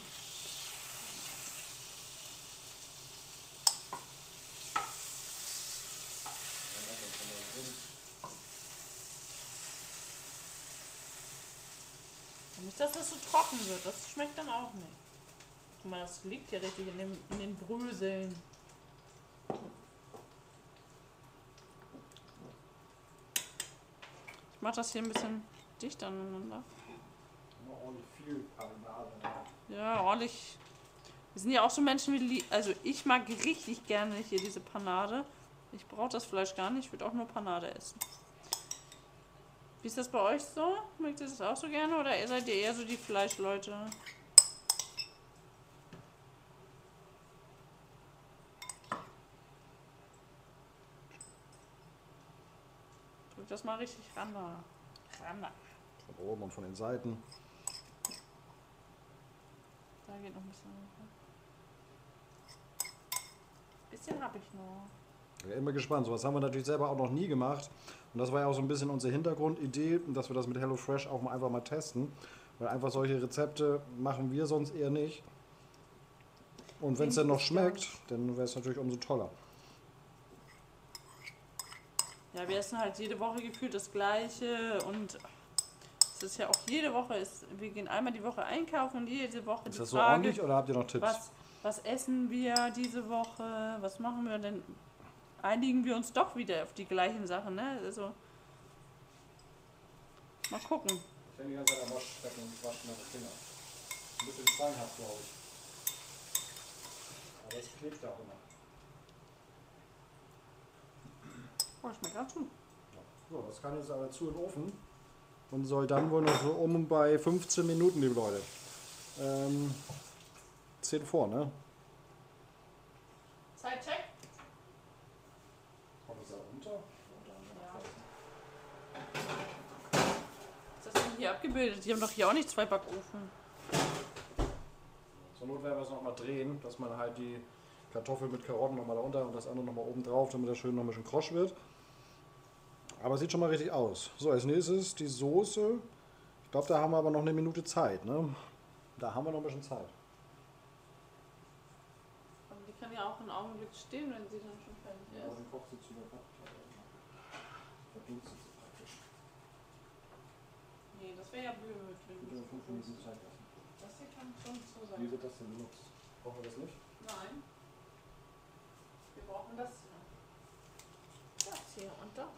Und nicht, dass das so trocken wird. Das schmeckt dann auch nicht. Guck mal, das liegt ja richtig in, dem, in den Bröseln. Ich mache das hier ein bisschen dichter aneinander. Noch ordentlich viel Panade. Ja, ordentlich. Wir sind ja auch so Menschen, wie lie- also ich mag richtig gerne hier diese Panade. Ich brauche das Fleisch gar nicht, ich würde auch nur Panade essen. Wie ist das bei euch so? Mögt ihr das auch so gerne oder seid ihr eher so die Fleischleute? Drück das mal richtig ran da. Ran da. Von oben und von den Seiten. Da geht noch ein bisschen. Bisschen hab ich noch. Ich bin immer gespannt. Sowas haben wir natürlich selber auch noch nie gemacht. Und das war ja auch so ein bisschen unsere Hintergrundidee, dass wir das mit HelloFresh auch mal einfach mal testen. Weil einfach solche Rezepte machen wir sonst eher nicht. Und wenn es dann noch schmeckt, dann wäre es natürlich umso toller. Ja, wir essen halt jede Woche gefühlt das Gleiche und es ist ja auch jede Woche, ist, wir gehen einmal die Woche einkaufen und jede Woche Ist die das so Frage, ordentlich oder habt ihr noch Tipps? was, was essen wir diese Woche, was machen wir denn? Einigen wir uns doch wieder auf die gleichen Sachen, ne? Also, mal gucken. Ich hänge die ganze Zeit am Waschbecken und wasche meine Finger. Ein bisschen zwanghaft, glaube ich. Aber es klebt ja auch immer. Oh, schmeckt ganz gut. So, das kann jetzt aber zu in den Ofen und soll dann wohl noch so um und bei fünfzehn Minuten, liebe Leute. Ähm, zehn vor, ne? Zeitcheck? Kommt es da runter? Ja. Ist das denn hier abgebildet? Die haben doch hier auch nicht zwei Backofen. Zur Not werden wir es nochmal drehen, dass man halt die Kartoffel mit Karotten nochmal da unter und das andere nochmal oben drauf, damit das schön noch ein bisschen krosch wird. Aber sieht schon mal richtig aus. So, als nächstes die Soße. Ich glaube, da haben wir aber noch eine Minute Zeit, ne? Da haben wir noch ein bisschen Zeit. Aber die kann ja auch einen Augenblick stehen, wenn sie dann schon fertig ist. dann kocht sie zu der Verdunstet sie praktisch. Nee, das wäre ja blöd, wenn Bitte du fünf Minuten Zeit lassen. das hier kann schon so Wie sein. wird das denn benutzt? Brauchen wir das nicht? Nein. Wir brauchen das hier. Das hier und das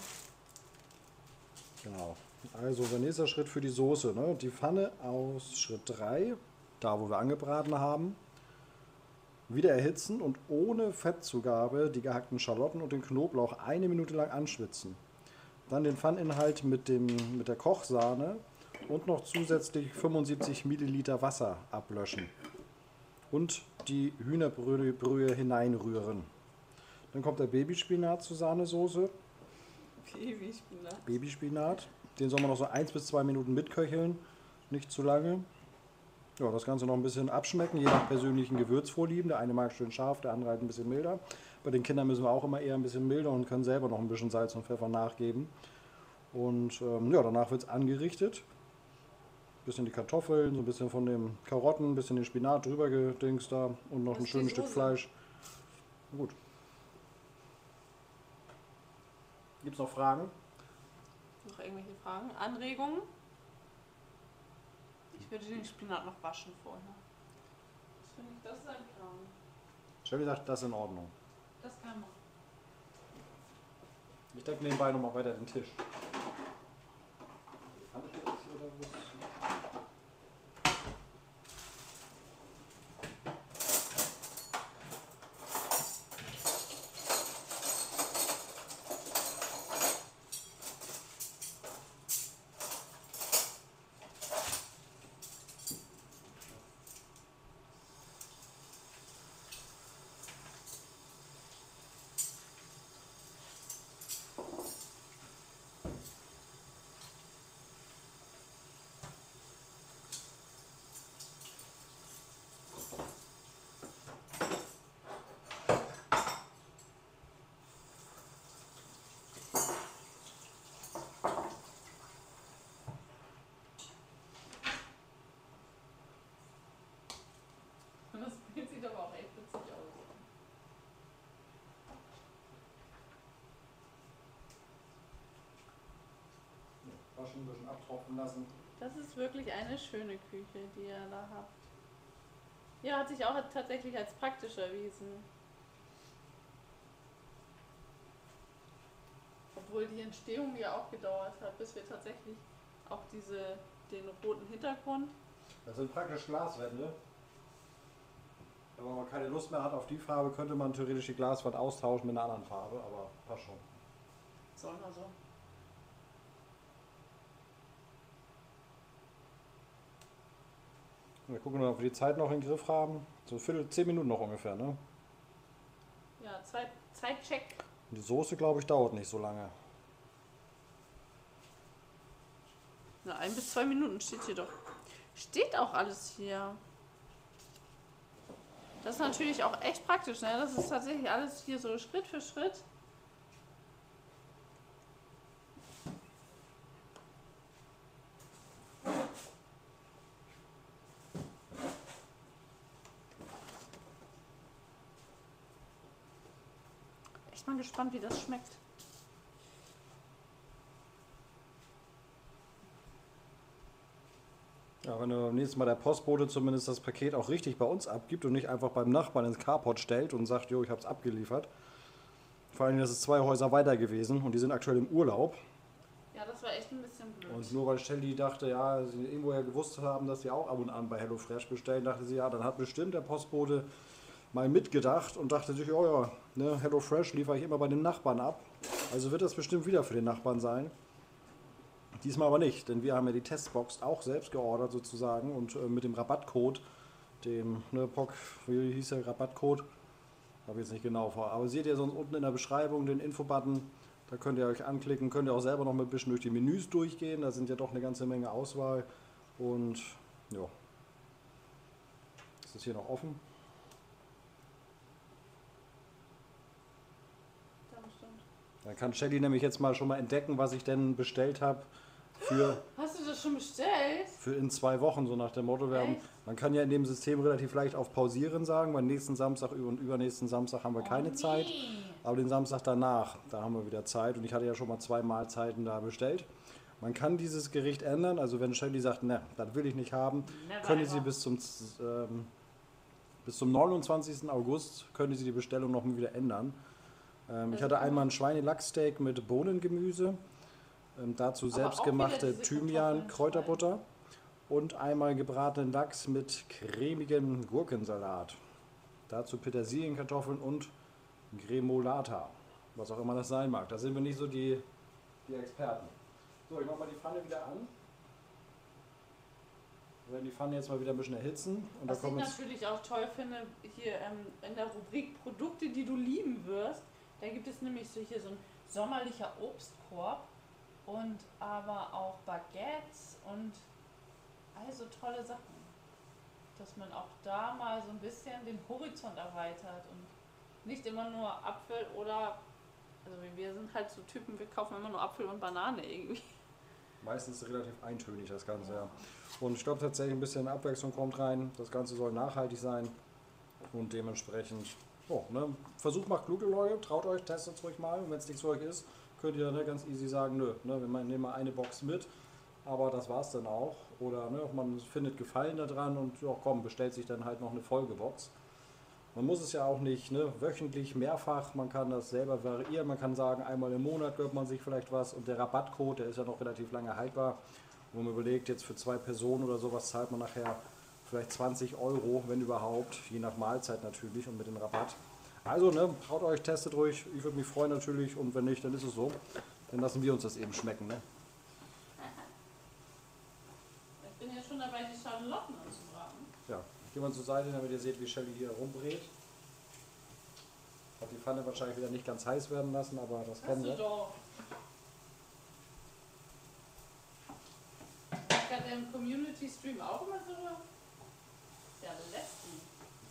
hier. Genau. Also der nächste Schritt für die Soße. Ne? Die Pfanne aus Schritt drei, da wo wir angebraten haben, wieder erhitzen und ohne Fettzugabe die gehackten Schalotten und den Knoblauch eine Minute lang anschwitzen. Dann den Pfanninhalt mit, dem, mit der Kochsahne und noch zusätzlich fünfundsiebzig Milliliter Wasser ablöschen. Und die Hühnerbrühe Brühe hineinrühren. Dann kommt der Babyspinat zur Sahnesoße. Babyspinat. Babyspinat. Den soll man noch so eins bis zwei Minuten mitköcheln. Nicht zu lange. Ja, das Ganze noch ein bisschen abschmecken, je nach persönlichen Gewürzvorlieben. Der eine mag schön scharf, der andere halt ein bisschen milder. Bei den Kindern müssen wir auch immer eher ein bisschen milder und können selber noch ein bisschen Salz und Pfeffer nachgeben. Und ähm, ja, danach wird es angerichtet. Ein bisschen die Kartoffeln, so ein bisschen von den Karotten, ein bisschen den Spinat drüber gedingst da und noch Das ein ist die schönes Stück Soße. Fleisch. Gut. Gibt es noch Fragen? Noch irgendwelche Fragen? Anregungen? Ich würde den Spinat noch waschen vorher. Das finde ich, das ist ein Plan. Shelly sagt, das ist in Ordnung. Das kann man. Ich decke nebenbei nochmal weiter den Tisch. Kann ich jetzt hier oder wo? Das Bild sieht aber auch echt witzig aus. Waschen, ein bisschen abtropfen lassen. Das ist wirklich eine schöne Küche, die ihr da habt. Ja, hat sich auch tatsächlich als praktisch erwiesen. Obwohl die Entstehung ja auch gedauert hat, bis wir tatsächlich auch diese, den roten Hintergrund. Das sind praktisch Glaswände. Wenn man keine Lust mehr hat auf die Farbe, könnte man theoretisch die Glaswand austauschen mit einer anderen Farbe, aber passt schon. Soll mal so. Wir gucken, ob wir die Zeit noch im Griff haben. So Viertel, zehn Minuten noch ungefähr, ne? Ja, Zeit, Zeitcheck. Und die Soße, glaube ich, dauert nicht so lange. Na, ein bis zwei Minuten steht hier doch. Steht auch alles hier. Das ist natürlich auch echt praktisch, ne? Das ist tatsächlich alles hier so Schritt für Schritt. Echt mal gespannt, wie das schmeckt. Ja, wenn beim nächsten Mal der Postbote zumindest das Paket auch richtig bei uns abgibt und nicht einfach beim Nachbarn ins Carport stellt und sagt, jo, ich habe es abgeliefert. Vor allem, das ist zwei Häuser weiter gewesen und die sind aktuell im Urlaub. Ja, das war echt ein bisschen blöd. Und nur weil Shelly dachte, ja, sie irgendwoher gewusst haben, dass sie auch ab und an bei HelloFresh bestellen, dachte sie, ja, dann hat bestimmt der Postbote mal mitgedacht und dachte sich, oh ja, ne, HelloFresh liefere ich immer bei den Nachbarn ab. Also wird das bestimmt wieder für den Nachbarn sein. Diesmal aber nicht, denn wir haben ja die Testbox auch selbst geordert sozusagen und äh, mit dem Rabattcode, dem ne, P O C, wie hieß der Rabattcode? Habe ich jetzt nicht genau vor. Aber seht ihr sonst unten in der Beschreibung den Infobutton, da könnt ihr euch anklicken, könnt ihr auch selber noch mal ein bisschen durch die Menüs durchgehen, da sind ja doch eine ganze Menge Auswahl und ja. Ist das hier noch offen? Ja, bestimmt. Dann kann Shelly nämlich jetzt mal schon mal entdecken, was ich denn bestellt habe für, Hast du das schon bestellt? für in zwei Wochen, so nach dem Motto. Wir haben, Echt? man kann ja in dem System relativ leicht auf Pausieren sagen, weil nächsten Samstag und übernächsten Samstag haben wir keine Oh, Zeit, nee. aber den Samstag danach, da haben wir wieder Zeit und ich hatte ja schon mal zwei Mahlzeiten da bestellt. Man kann dieses Gericht ändern, also wenn Shelly sagt, ne, das will ich nicht haben, Never können ever. Sie bis zum, ähm, bis zum neunundzwanzigsten August können Sie die Bestellung noch mal wieder ändern. Ähm, ich Also hatte kann einmal man- ein Schweinelachssteak mit Bohnengemüse, ähm, dazu Aber auch selbstgemachte wieder diese Thymian, Kartoffeln Kräuterbutter und einmal gebratenen Lachs mit cremigem Gurkensalat. Dazu Petersilienkartoffeln und Gremolata, was auch immer das sein mag. Da sind wir nicht so die, die Experten. So, ich mache mal die Pfanne wieder an. Wir werden die Pfanne jetzt mal wieder ein bisschen erhitzen. Und da Was ich kommen jetzt, natürlich auch toll finde, hier ähm, in der Rubrik Produkte, die du lieben wirst, da gibt es nämlich so hier so ein sommerlicher Obstkorb und aber auch Baguettes und also tolle Sachen. Dass man auch da mal so ein bisschen den Horizont erweitert und nicht immer nur Apfel oder, also wir sind halt so Typen, wir kaufen immer nur Apfel und Banane irgendwie. meistens relativ eintönig das Ganze, ja. Und ich glaube tatsächlich ein bisschen Abwechslung kommt rein. Das Ganze soll nachhaltig sein und dementsprechend, oh, ne, Versuch macht klug, Leute, traut euch, testet es ruhig mal und wenn es nichts für euch ist, könnt ihr ne, ganz easy sagen, nö, ne, wir nehmen mal eine Box mit, aber das war's dann auch. Oder ne, man findet Gefallen daran und ja, komm, bestellt sich dann halt noch eine Folgebox. Man muss es ja auch nicht ne, wöchentlich, mehrfach, man kann das selber variieren, man kann sagen, einmal im Monat gönnt man sich vielleicht was und der Rabattcode, der ist ja noch relativ lange haltbar. Wo man überlegt, jetzt für zwei Personen oder sowas zahlt man nachher vielleicht zwanzig Euro, wenn überhaupt, je nach Mahlzeit natürlich und mit dem Rabatt. Also, ne, traut euch, testet ruhig, ich würde mich freuen natürlich und wenn nicht, dann ist es so. Dann lassen wir uns das eben schmecken. Ne? Ich bin jetzt schon dabei, die Schalotten anzubraten. Ja, ich gehe mal zur Seite, damit ihr seht, wie Shelly hier rumbrät. Hat die Pfanne wahrscheinlich wieder nicht ganz heiß werden lassen, aber das Hast kennen du wir. doch. Ich hatte im Community Stream auch immer so. Ja, lästig.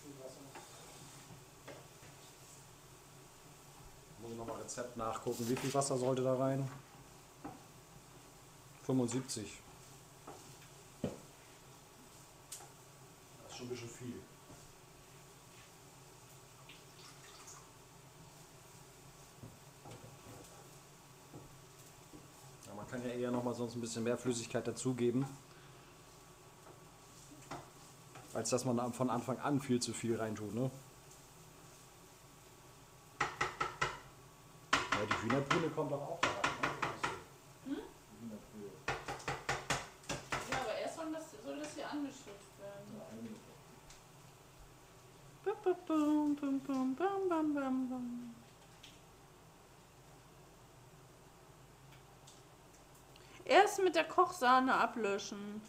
Muss ich nochmal Rezept nachgucken. Wie viel Wasser sollte da rein? fünfundsiebzig. Das ist schon ein bisschen viel. Ja, man kann ja eher nochmal sonst ein bisschen mehr Flüssigkeit dazugeben, als dass man von Anfang an viel zu viel reintut. Ne? Ja, die Hühnerbrühe kommt doch auch da rein. Ne? Hm? Die Hühnerbrühe. Ja, aber erst soll das, soll das hier angeschützt werden. Ja, eine Minute. Bum, bum, bum, bum, bum, bum, bum, bum. Erst mit der Kochsahne ablöschen.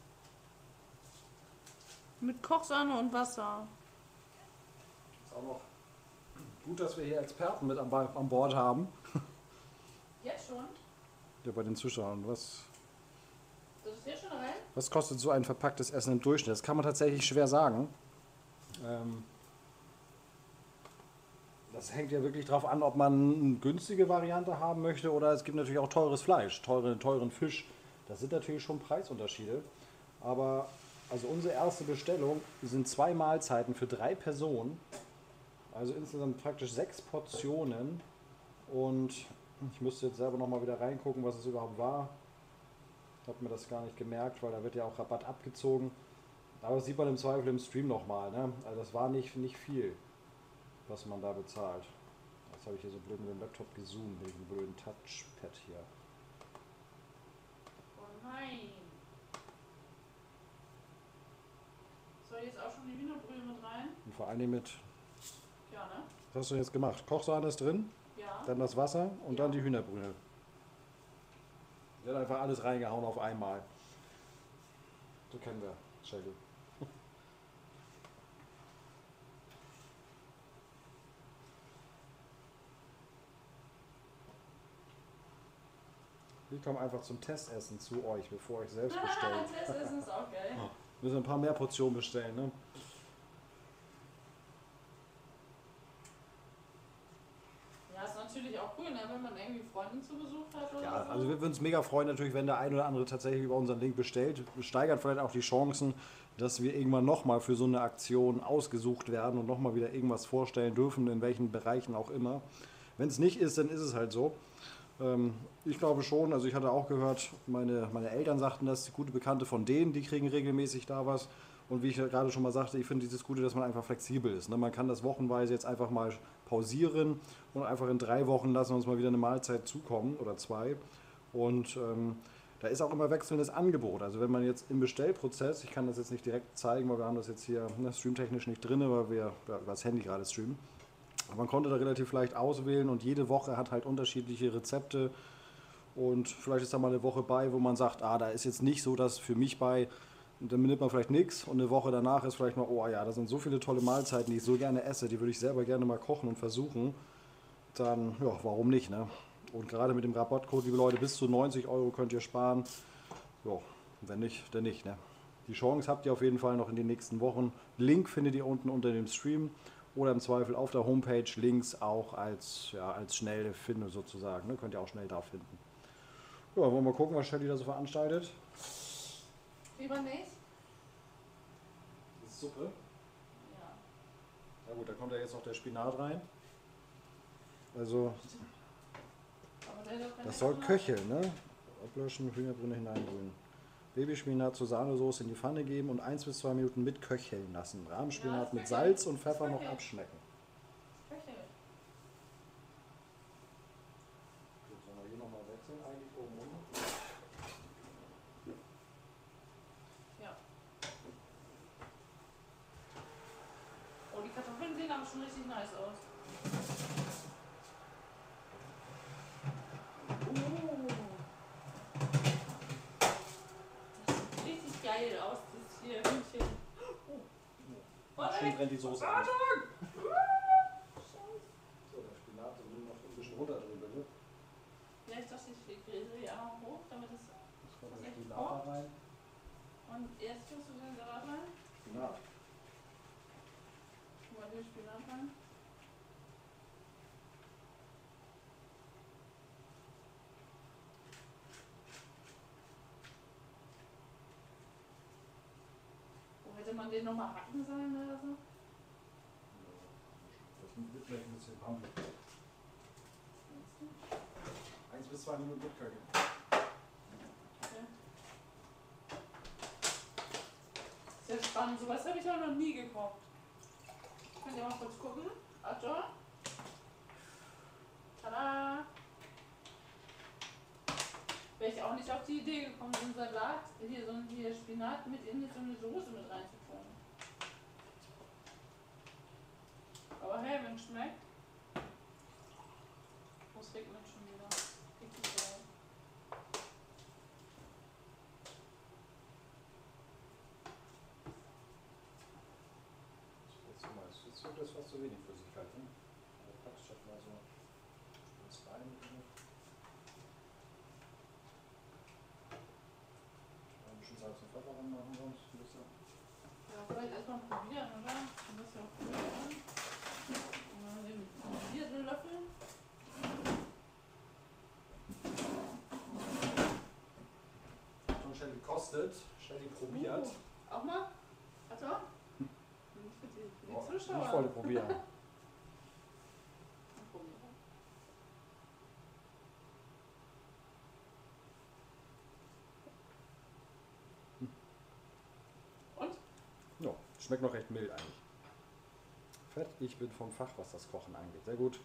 Mit Kochsahne und Wasser. Ist auch noch gut, dass wir hier Experten mit an, an Bord haben. Jetzt schon? Ja, bei den Zuschauern. Was, Soll das hier schon rein? was kostet so ein verpacktes Essen im Durchschnitt? Das kann man tatsächlich schwer sagen. Ähm, das hängt ja wirklich darauf an, ob man eine günstige Variante haben möchte oder es gibt natürlich auch teures Fleisch, teure, teuren Fisch. Das sind natürlich schon Preisunterschiede. Aber also unsere erste Bestellung sind zwei Mahlzeiten für drei Personen. Also insgesamt praktisch sechs Portionen. Und ich müsste jetzt selber nochmal wieder reingucken, was es überhaupt war. Ich habe mir das gar nicht gemerkt, weil da wird ja auch Rabatt abgezogen. Aber das sieht man im Zweifel im Stream nochmal. Ne? Also das war nicht, nicht viel, was man da bezahlt. Jetzt habe ich hier so blöd mit dem Laptop gezoomt, mit dem blöden Touchpad hier. Oh nein. Soll jetzt auch schon die Hühnerbrühe mit rein? Und vor allem mit, Ja, ne? was hast du jetzt gemacht? Kochsahne ist drin, Ja. dann das Wasser und Ja. dann die Hühnerbrühe. Sie hat einfach alles reingehauen auf einmal. So kennen wir Shelly. Wir kommen einfach zum Testessen zu euch, bevor ich selbst bestelle. Testessen ist auch geil. Wir müssen ein paar mehr Portionen bestellen, ne? Ja, ist natürlich auch cool, ne? Wenn man irgendwie Freunde zu Besuch hat oder Ja, so. also wir würden uns mega freuen natürlich, wenn der ein oder andere tatsächlich über unseren Link bestellt. Steigert vielleicht auch die Chancen, dass wir irgendwann nochmal für so eine Aktion ausgesucht werden und nochmal wieder irgendwas vorstellen dürfen, in welchen Bereichen auch immer. Wenn es nicht ist, dann ist es halt so. Ähm, ich glaube schon, also ich hatte auch gehört, meine, meine Eltern sagten das, die gute Bekannte von denen, die kriegen regelmäßig da was. Und wie ich ja gerade schon mal sagte, ich finde dieses Gute, dass man einfach flexibel ist. Ne? Man kann das wochenweise jetzt einfach mal pausieren und einfach in drei Wochen lassen wir uns mal wieder eine Mahlzeit zukommen oder zwei. Und ähm, da ist auch immer wechselndes Angebot. Also wenn man jetzt im Bestellprozess, ich kann das jetzt nicht direkt zeigen, weil wir haben das jetzt hier ne, streamtechnisch nicht drin, weil wir ja, über das Handy gerade streamen. Aber man konnte da relativ leicht auswählen und jede Woche hat halt unterschiedliche Rezepte. Und vielleicht ist da mal eine Woche bei, wo man sagt, ah, da ist jetzt nicht so das für mich bei. Und dann nimmt man vielleicht nichts und eine Woche danach ist vielleicht mal, oh ja, da sind so viele tolle Mahlzeiten, die ich so gerne esse, die würde ich selber gerne mal kochen und versuchen. Dann, ja, warum nicht, ne? Und gerade mit dem Rabattcode, liebe Leute, bis zu neunzig Euro könnt ihr sparen. Ja, wenn nicht, dann nicht, ne? Die Chance habt ihr auf jeden Fall noch in den nächsten Wochen. Link findet ihr unten unter dem Stream oder im Zweifel auf der Homepage Links auch als, ja, als schnelle Finde sozusagen. Ne? Könnt ihr auch schnell da finden. Ja, wollen wir mal gucken, was Shelly da so veranstaltet. Lieber nicht? Das ist Suppe. Ja. Na gut, da kommt ja jetzt noch der Spinat rein. Also, Aber der doch das soll köcheln, ne? Ablöschen, Hühnerbrühe hineinrühren. Babyspinat zur Sahnesoße in die Pfanne geben und eins bis zwei Minuten mit köcheln lassen. Rahmspinat Ja, mit köchelt. Salz und Pfeffer Das noch köchelt. abschmecken. Köchel. Gut, sollen wir hier nochmal wechseln? Eigentlich oben unten. Ja. Oh, die Kartoffeln sehen aber schon richtig nice aus. Oh. Das sieht richtig geil aus, das hier Hühnchen. Oh. Schön brennt die Soße an. Achtung! So, der Spinat, so nimm noch ein bisschen runter drüber, bitte. Ja, ich dachte, ich gräse die einmal hoch, damit es. Jetzt kommt Was der echt Spinat vor? da rein. Und erst tust du den Salat rein. Spinat. Guck mal, den Spinat rein. Wo hätte man den nochmal hacken sollen oder so? Das wird vielleicht ein bisschen warm. Eins bis zwei Minuten mitköcheln. Okay. Sehr spannend, sowas habe ich auch noch nie gekocht. Könnt ihr mal kurz gucken? Achtung. Tada! Wäre ich auch nicht auf die Idee gekommen, so einen Salat, hier so ein hier Spinat mit in so eine Soße mit reinzutun. Aber hey, wenn es schmeckt. Oh, es regnet schon wieder. Richtig geil. Jetzt wird das fast zu wenig Flüssigkeit. Ne? Also packst statt mal so ins rein. Ein bisschen Salz und Pfeffer machen sonst ein bisschen. Ja, vielleicht erstmal probieren, oder? Und das ist ja auch cool, oder? Und dann den probierten Löffel. Schon schnell gekostet, schnell probiert. Uh, auch mal? Achtung. Für die, für die Oh, Zuschauer. ich wollte probieren. Und? Ja, schmeckt noch recht mild eigentlich. Fett, ich bin vom Fach, was das Kochen angeht. Sehr gut.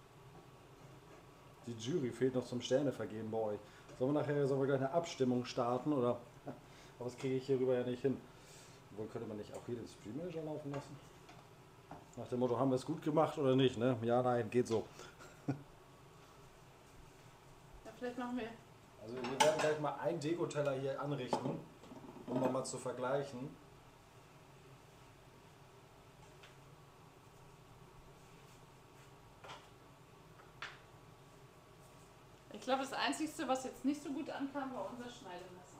Die Jury fehlt noch zum Sterne vergeben bei euch. Sollen wir nachher sollen wir gleich eine Abstimmung starten? Oder? Aber das kriege ich hierüber ja nicht hin. Obwohl, könnte man nicht auch hier den Stream Manager laufen lassen? Nach dem Motto, haben wir es gut gemacht oder nicht? Ne? Ja, nein, geht so. Ja, vielleicht machen wir. Also wir werden gleich mal einen Dekoteller hier anrichten, um nochmal zu vergleichen. Ich glaube, das Einzige, was jetzt nicht so gut ankam, war unser Schneidemesser.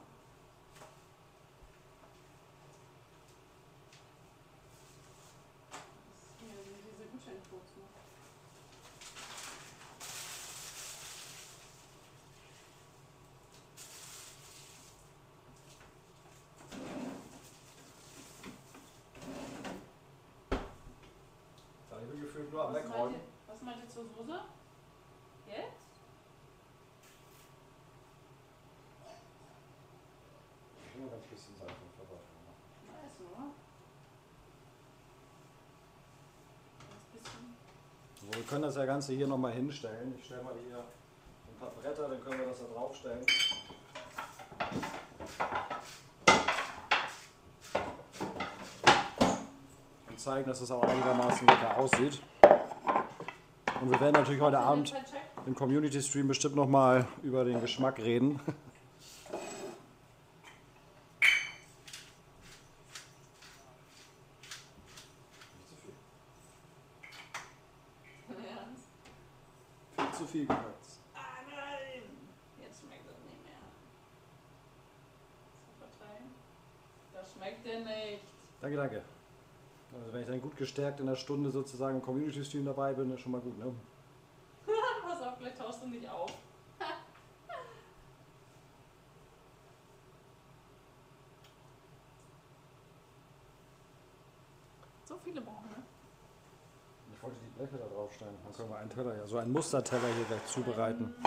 Das ist hier diese Gutscheincodes noch. Da habe ich gefühlt nur am Was meint, Wegräumen. ihr, was meint ihr zur Soße? Jetzt? bisschen Seife und Pfeffer drin machen. Nice, oder? Ein bisschen. So, wir können das ja Ganze hier nochmal hinstellen. Ich stelle mal hier ein paar Bretter, dann können wir das da draufstellen. Und zeigen, dass das auch einigermaßen lecker aussieht. Und wir werden natürlich heute Abend im Community Stream bestimmt nochmal über den Geschmack reden. Viel zu viel Gewürz. Ah nein! Jetzt schmeckt das nicht mehr. So verteilen. Das schmeckt der nicht. Danke, danke. Also wenn ich dann gut gestärkt in der Stunde sozusagen im Community Stream dabei bin, ist schon mal gut, ne? Pass auf, vielleicht tauchst du nicht auf. So viele brauchen wir. Ich wollte die Bleche da draufstellen. Dann können wir einen Teller, ja, so einen Musterteller hier gleich zubereiten.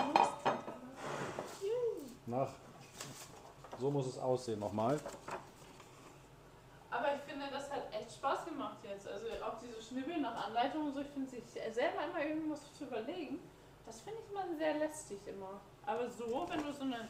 Nach. So muss es aussehen nochmal. Aber ich finde, das hat echt Spaß gemacht jetzt. Also auch diese Schnibbeln nach Anleitung und so, ich finde sich selber immer irgendwas zu überlegen. Das finde ich immer sehr lästig immer. Aber so, wenn du so eine,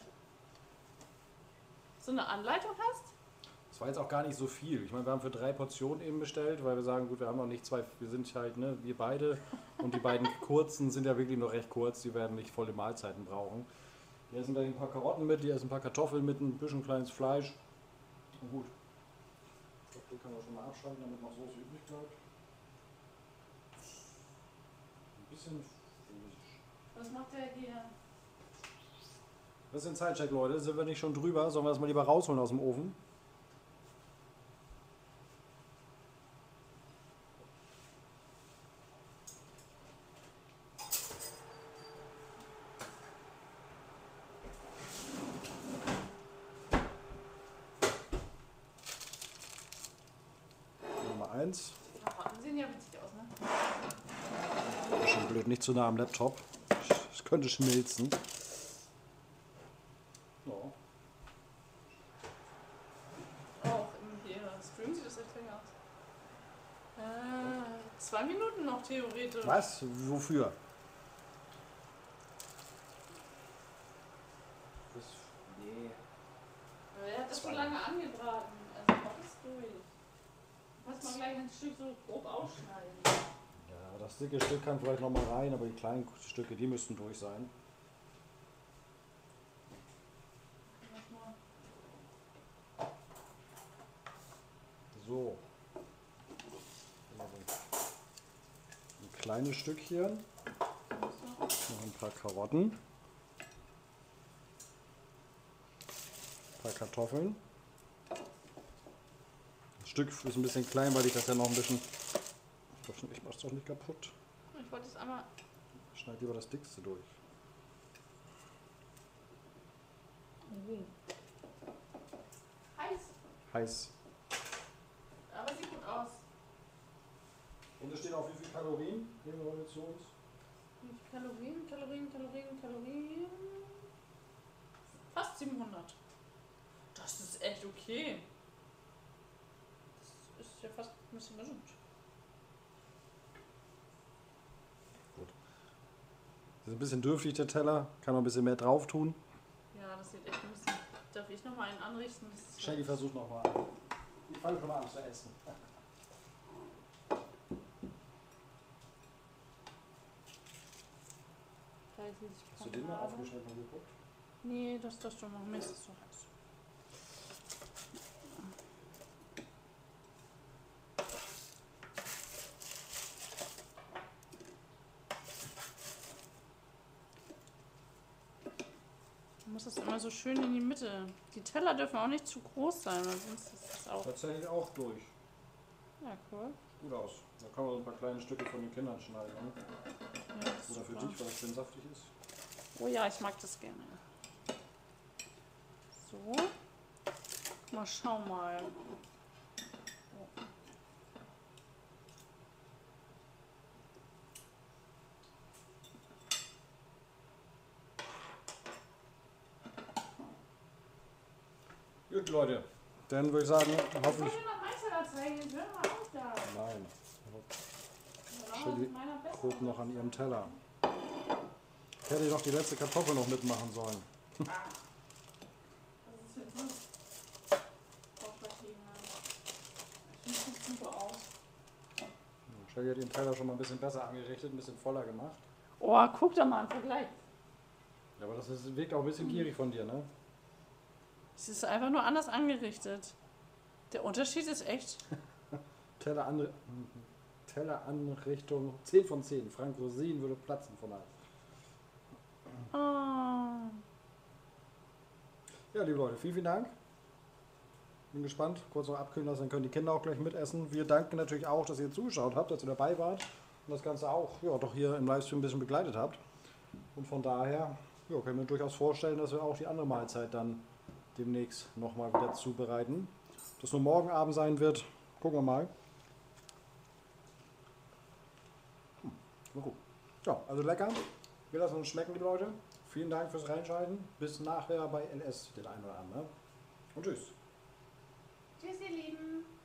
so eine Anleitung hast, Das war jetzt auch gar nicht so viel. Ich meine, wir haben für drei Portionen eben bestellt, weil wir sagen, gut, wir haben noch nicht zwei, wir sind halt, ne, wir beide und die beiden kurzen sind ja wirklich noch recht kurz, die werden nicht volle Mahlzeiten brauchen. Die essen gleich ein paar Karotten mit, die essen ein paar Kartoffeln mit, ein bisschen kleines Fleisch. Und gut. Ich glaube, den kann man schon mal abschalten, damit noch Soße übrig bleibt. Ein bisschen frisch. was macht der hier? Das ist ein Zeitcheck, Leute. Sind wir nicht schon drüber? Sollen wir das mal lieber rausholen aus dem Ofen? Nummer eins. Die Karotten sehen ja witzig aus, ne? Schon blöd, nicht zu nah am Laptop. Es könnte schmilzen. Ja. Auch im hier Stream sieht das echt länger aus. Äh, zwei Minuten noch theoretisch. Was? Wofür? Das, nee. Aber er hat das so Zwei. lange angebraten. Also mach es durch. Lass mal gleich ein Stück so grob ausschneiden. Ja, das dicke Stück kann vielleicht noch mal rein, aber die kleinen Stücke, die müssten durch sein. Mach mal. So. Ein kleines Stückchen. Noch ein paar Karotten. Ein paar Kartoffeln. Das Stück ist ein bisschen klein, weil ich das ja noch ein bisschen... Ich mach's doch nicht kaputt. Ich wollte es einmal. Ich schneide lieber das dickste durch. Mhm. Heiß. Heiß. Aber sieht gut aus. Und es steht auf wie viel Kalorien? Nehmen wir heute zu uns. Wie viel Kalorien, Kalorien, Kalorien, Kalorien. Fast siebenhundert. Das ist echt okay. Das ist ja fast ein bisschen gesund. Das ist ein bisschen dürftig, der Teller. Kann noch ein bisschen mehr drauf tun. Ja, das sieht echt ein bisschen. Darf ich nochmal einen anrichten? Das ist Shaggy, versuch nochmal. Ich fange schon mal an zu essen. Hast du den mal aufgeschnitten und geguckt? Nee, das darfst du machen. Mir ist es so heiß. Du musst das immer so schön in die Mitte. Die Teller dürfen auch nicht zu groß sein, weil sonst ist es auch. Tatsächlich auch durch. Ja, cool. Gut aus. Da kann man so ein paar kleine Stücke von den Kindern schneiden. Ne? Ja, das ist Oder für super. dich, weil es schön saftig ist. Oh ja, ich mag das gerne. So. Mal schau mal. Gut, Leute. Dann würde ich sagen, Ich wollte hoffentlich. noch meinen Teller zeigen, ich will mal auch da. Nein. Ja, Chili meiner besser. grob noch an ihrem Teller. Ich hätte doch die letzte Kartoffel noch mitmachen sollen. Ah. Das ist jetzt nicht ausschlaggebend. Ich finde das super aus. Shelly hat ihren Teller schon mal ein bisschen besser angerichtet, ein bisschen voller gemacht. Oh, guck doch mal im Vergleich. Ja, aber das ist, wirkt auch ein bisschen gierig von dir, ne? Es ist einfach nur anders angerichtet. Der Unterschied ist echt. Teller, Anri Telleranrichtung zehn von zehn. Frank Rosin würde platzen von Eis. Oh. Ja, liebe Leute, vielen, vielen Dank. Bin gespannt. Kurz noch abkühlen lassen, dann können die Kinder auch gleich mitessen. Wir danken natürlich auch, dass ihr zugeschaut habt, dass ihr dabei wart und das Ganze auch ja, doch hier im Livestream ein bisschen begleitet habt. Und von daher ja, können wir durchaus vorstellen, dass wir auch die andere Mahlzeit dann demnächst nochmal wieder zubereiten. Das nur morgen Abend sein wird, gucken wir mal. Hm, mal gucken. Ja, also lecker. Wir lassen uns schmecken, liebe Leute. Vielen Dank fürs Reinschalten. Bis nachher bei L S, den einen oder anderen. Und tschüss. Tschüss, ihr Lieben.